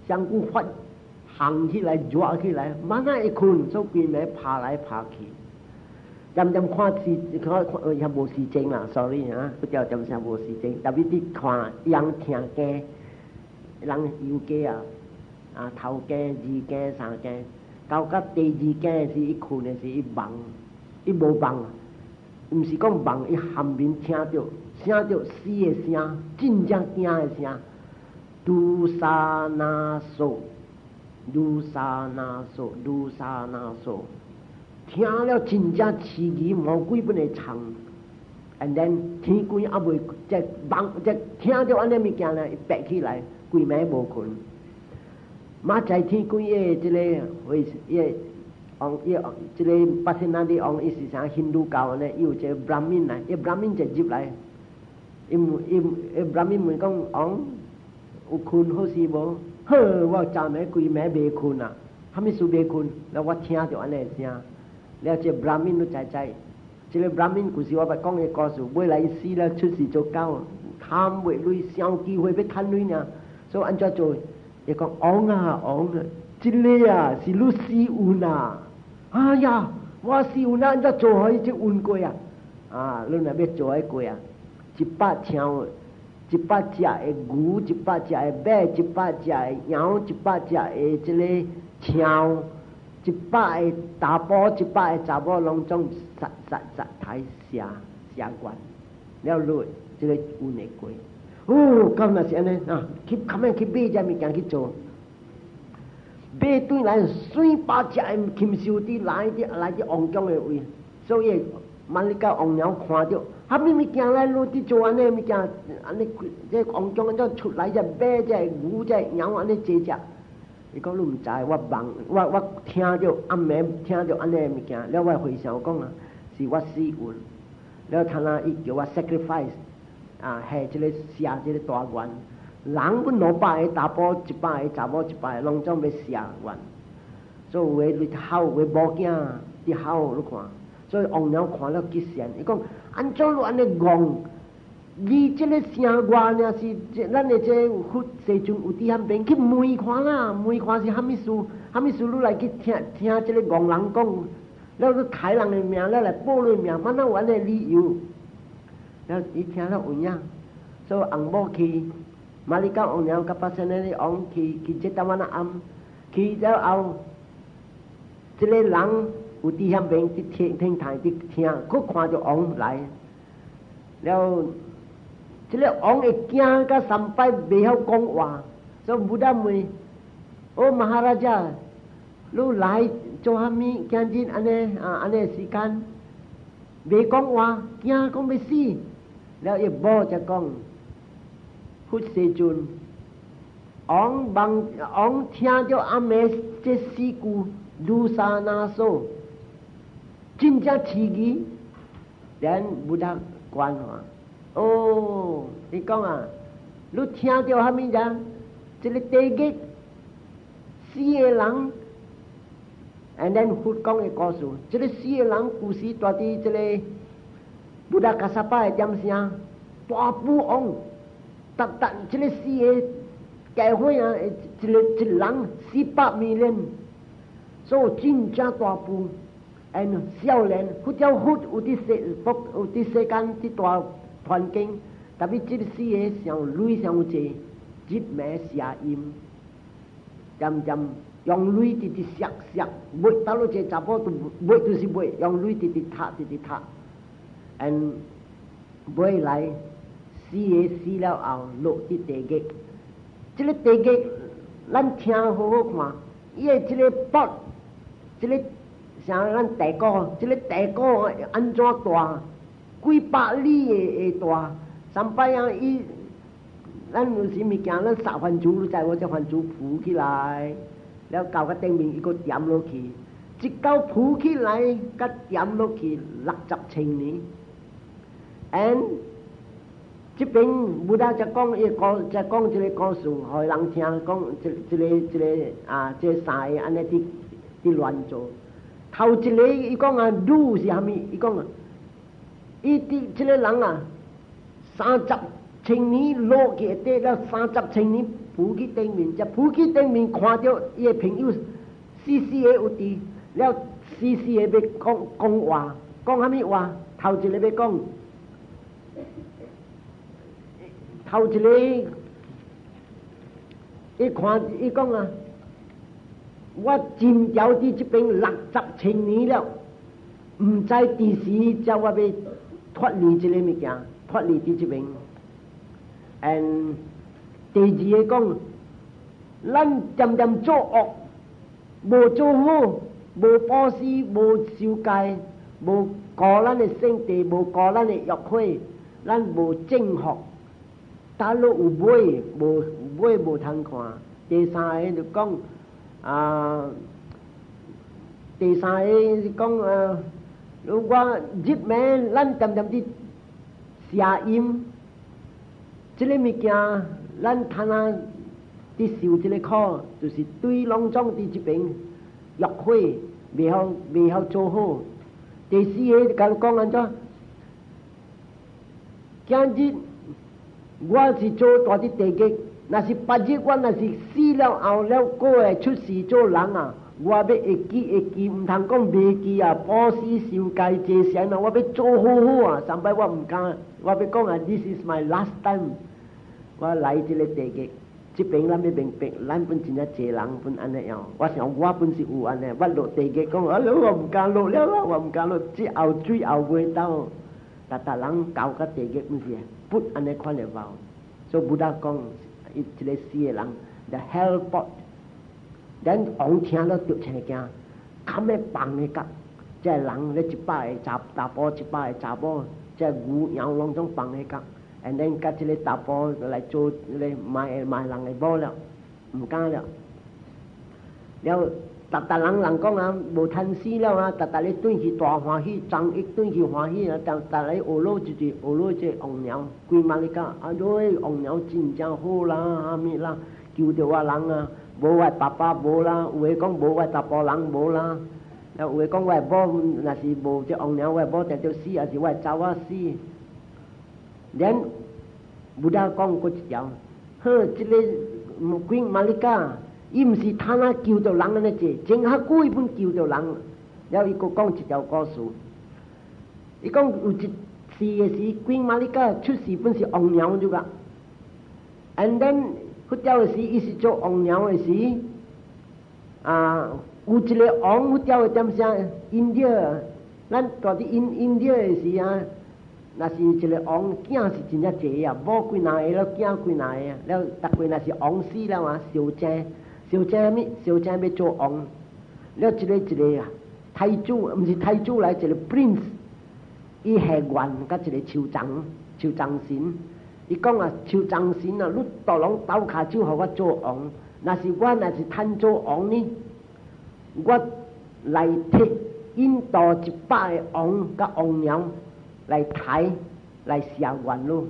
香菇发行起来、热起来，马上一困，所以咪爬来爬去。渐渐看时，看看也无时间啦 ，sorry 啊，不叫渐渐无时间。特别啲看人听家，人有家啊，啊头家、二家、三家，到甲第二家是一困的是一梦，一无梦，毋是讲梦，伊含面听到听到死的声，真正惊的声，杜沙那索，杜沙那索，杜沙那索。听了真正刺激，无几本会唱 ，and then 天光也未即梦即听到安尼物件咧，爬起来，规暝无困。马在天光诶，即个为诶，往伊即个巴西那啲往伊是啥印度教咧，有一个 Brahmin 来，伊 Brahmin 就入来，伊伊伊 Brahmin 问讲，往有困好势无？呵，我昨暝规暝未困啊，虾米事未困？แล้ว我听到安尼声。แล้วเจ้าบราหมินรู้ใจใจเจ้าบราหมินกูสิว่าไป講嘅故事未來死了出事做狗貪為類想機會俾貪類呢所以按照做亦講昂啊昂啊這裡啊是路死運啊哎呀我死運啊按照做可以即運過啊啊你那邊做喺過啊一百條一百隻嘅牛一百隻嘅馬一百隻嘅羊一百隻嘅這裡條一百个大波，一百个查某，拢总十十十台下下关，了落即个运会过。哦，咁若是安尼啊，去后面去买只物件去做，买对来水把只个禽兽啲来啲来啲肮脏嘅位，所以万你甲王鸟看到，哈咪物件来落啲做安尼物件，安尼即肮脏咁出来只马只牛只羊安尼济只。伊讲你毋知，我梦，我我听着暗暝听着安尼诶物件，了我回想我讲啊，是我死运，了他那伊叫我 sacrifice， 啊，下即个下即个大愿，人本两百个大波，一百个查某，一百个拢总要下愿，所以为你好为无囝，你好你看，所以王鸟看了极善，伊讲安怎你安尼戆？你这个声话呢是咱的这佛世尊有伫遐边去问看啦，问看是虾米事，虾米事你来去听听这个戆人讲，了去开人的命，了来保你命，乜那有安尼理由？了伊听了有影，所以红某去马里港王鸟甲巴生咧王去去这台湾暗，去了后，这个人有伫遐边去听听台去听，佢看着王来，了。即个王会惊甲三摆袂晓讲话，所以不但问，哦马哈拉加，你来做虾米？今日安尼啊安尼时间，袂讲话，惊讲要死，了伊无就讲，佛世尊，王望王听着阿妹这四句卢沙那索，真正刺激，然不但关话。哦，你讲啊，你听到虾米呀？这个地狱死个人 ，and then 佛讲嘅故事，这个死个人故事大啲，这个布达卡萨巴嘅点声，大富翁，特特这个死个教会啊，一个一人四百米人，所以真正大富，and 少年，佛教佛有啲世福有啲世間啲大。环境，特别这个事业上累上济，日暝下阴，渐渐用累直直削削，买到了这查甫都买就是买，用累直直塌直直塌，嗯，买来事业死了后落啲地狱，这个地狱咱听好好看，伊个这个卜，这个像咱大哥，这个大哥安怎大？几百里诶诶大，三百样伊，咱有时物件咱撒番薯，你知我只番薯浮起来，了到个顶面伊个点落去，一到浮起来，甲点落去六十千年。and 这边不但只讲伊个，只讲一个故事，互人听讲，一一个一个啊，这三个安尼伫伫乱做。头一个伊讲啊，路是虾米？伊讲啊。伊啲这个人啊，三十千年落去得了三十千年扶去顶面，只扶去顶面看到伊个朋友死死个有伫，了死死个要讲讲话，讲啥物话？头一个要讲，头一个，伊看伊讲啊，我真调伫即边六十千年了，毋知第时才我要脱离即个物件，脱离伫即边。and 第二个讲，咱渐渐做恶，无做好，无布施，无受戒，无过咱的圣地，无过咱的约会，咱无正学，大陆有买，无买无通看。第三个就讲啊，第三个是讲啊，如果日暝咱渐渐伫邪淫。这个物件，咱摊啊，伫受这个苦，就是对拢总伫这边约会，未晓未晓做好。第四个甲讲安怎？今日我是做大啲地基，若是八日我若是死了后了过来出世做人啊，我要会记会记，唔通讲袂记啊！布施受戒这些啊，我要做好好啊！上摆我唔敢，我要讲啊 ，This is my last time。我来这个地界，这边咱要明白，咱本真正济人本安尼样。我想我本是有安尼，我落地界讲，啊，我唔敢落了啦，我唔敢落，只后水后袂到。但但人教个地界本是不安尼款嚟vào，所以布达讲，伊一个死嘅人 ，the hell pot，咱往聽了着青驚，冚咩放嘅角，即係人咧一百個查查甫，一百個查某，即係牛羊攏總放嘅角。and then 甲即个查甫来做咧卖卖人嘅某了，唔敢了。了，逐逐人人讲啊，无趁死了啊，逐逐咧转去大欢喜，张一转去欢喜啊，逐逐咧学老一句，学老这王鸟，规嘛咧讲，啊，对，王鸟真正好啦，哈咪啦，救着我人啊，无我爸爸无啦，有诶讲无我查甫人无啦，了有诶讲我诶某若是无这王鸟，我诶某定着死，还是我诶查某死。然布达讲过一条，呵，这个鬼马利加，伊毋是他那救到人安尼济，真较久伊本救到人。了伊个讲一条故事，伊讲有一次个时，鬼马利加出世本是王鸟就个 ，and then 迄条个时，伊是做王鸟个时，啊，有一个王迄条个点啥？印度，咱到底印印度个时啊。若是一个王囝是真正济啊，某几哪个了，囝几哪个啊，了逐个若是王死了啊，小姐小姐咪小姐要做王，了一个一个啊，太子毋是太子来，一个 prince， 伊下愿甲一个酋长酋长神，伊讲啊，酋长神啊，你大龙斗骹手，互我做王，若是我若是趁做王呢，我来摕印度一百个王甲王娘。来抬来下愿咯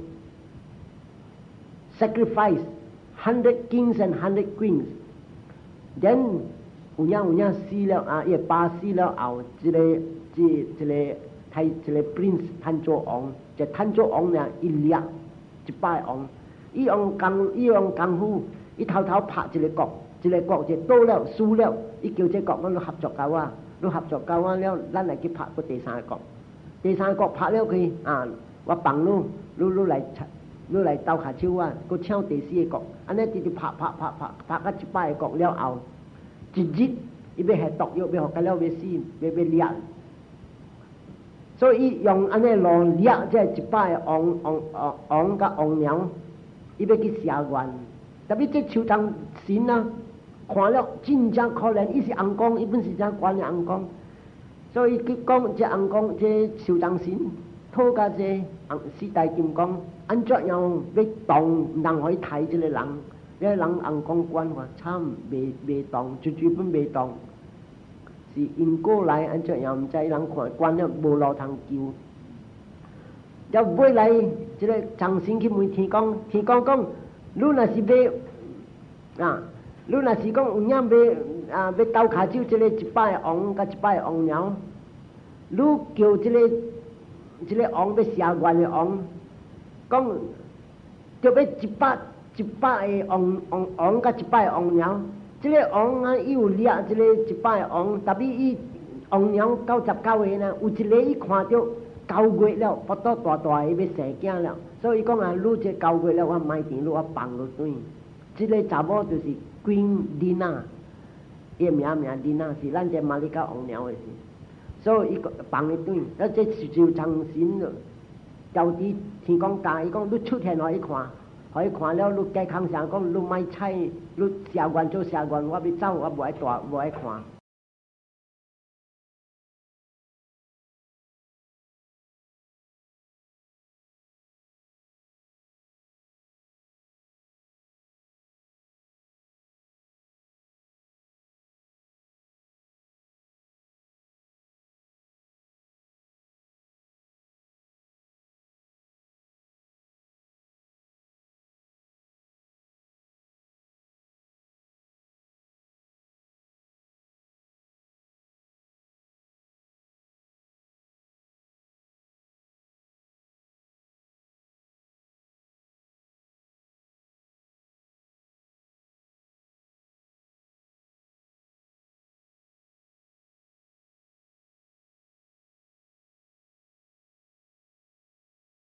，sacrifice hundred kings and hundred queens。then 有影有影死了啊，伊爸死了後，一個即一個睇一個 prince 攤做王，就攤做王呢，伊掠一百王，伊用功伊用功夫，伊偷偷拍一個角，一個角就倒了輸了，伊叫這角我都合作夠啊，都合作夠啊了，咱嚟去拍個第三個角。第三個拍了佢啊，我放你，你你來你來鬥下手啊，個搶第四個角，安尼直直拍拍拍拍拍到一百個角了後，一日伊要下毒藥，要學個了要死，要要掠，所以伊用安尼路掠即係一百個王王王王甲王娘，伊要去下願，特別即酋長神啊，看了真正可憐，伊是紅光，伊本是真關嘅紅光。所以佢講即紅光，即酋長神，討價即紅四大金剛，安怎樣要當唔通可以睇即個人，呢個人紅光關話差唔未未當，最最本未當，是因果來安怎樣唔知人看關了無路通救，又尾來即個長神去問天公，天公講，你若是要啊，你若是講有影要。啊！要鬥骹手，即個一百個王甲一百個王鳥，你叫即個即個王要下願嘅王，講就要一百一百个王王王甲一百个王鸟，即、这个王啊伊有掠即、这个一百个王，特别伊王鸟九十九个呢，有一个伊看到九月了，腹肚大大个要生囝了，所以伊讲啊，愈这九月了，我买田愈我放落转。即、这个查某就是 Queen Lina， 伊名名 Lina 是咱这马里甲王鸟的是，所以伊放伊转，啊这是就长神了。交织天公教伊讲，你出现互伊看，互伊看了，你解空声讲，你莫猜，你下愿做下愿，我要走，我无爱大，无爱看。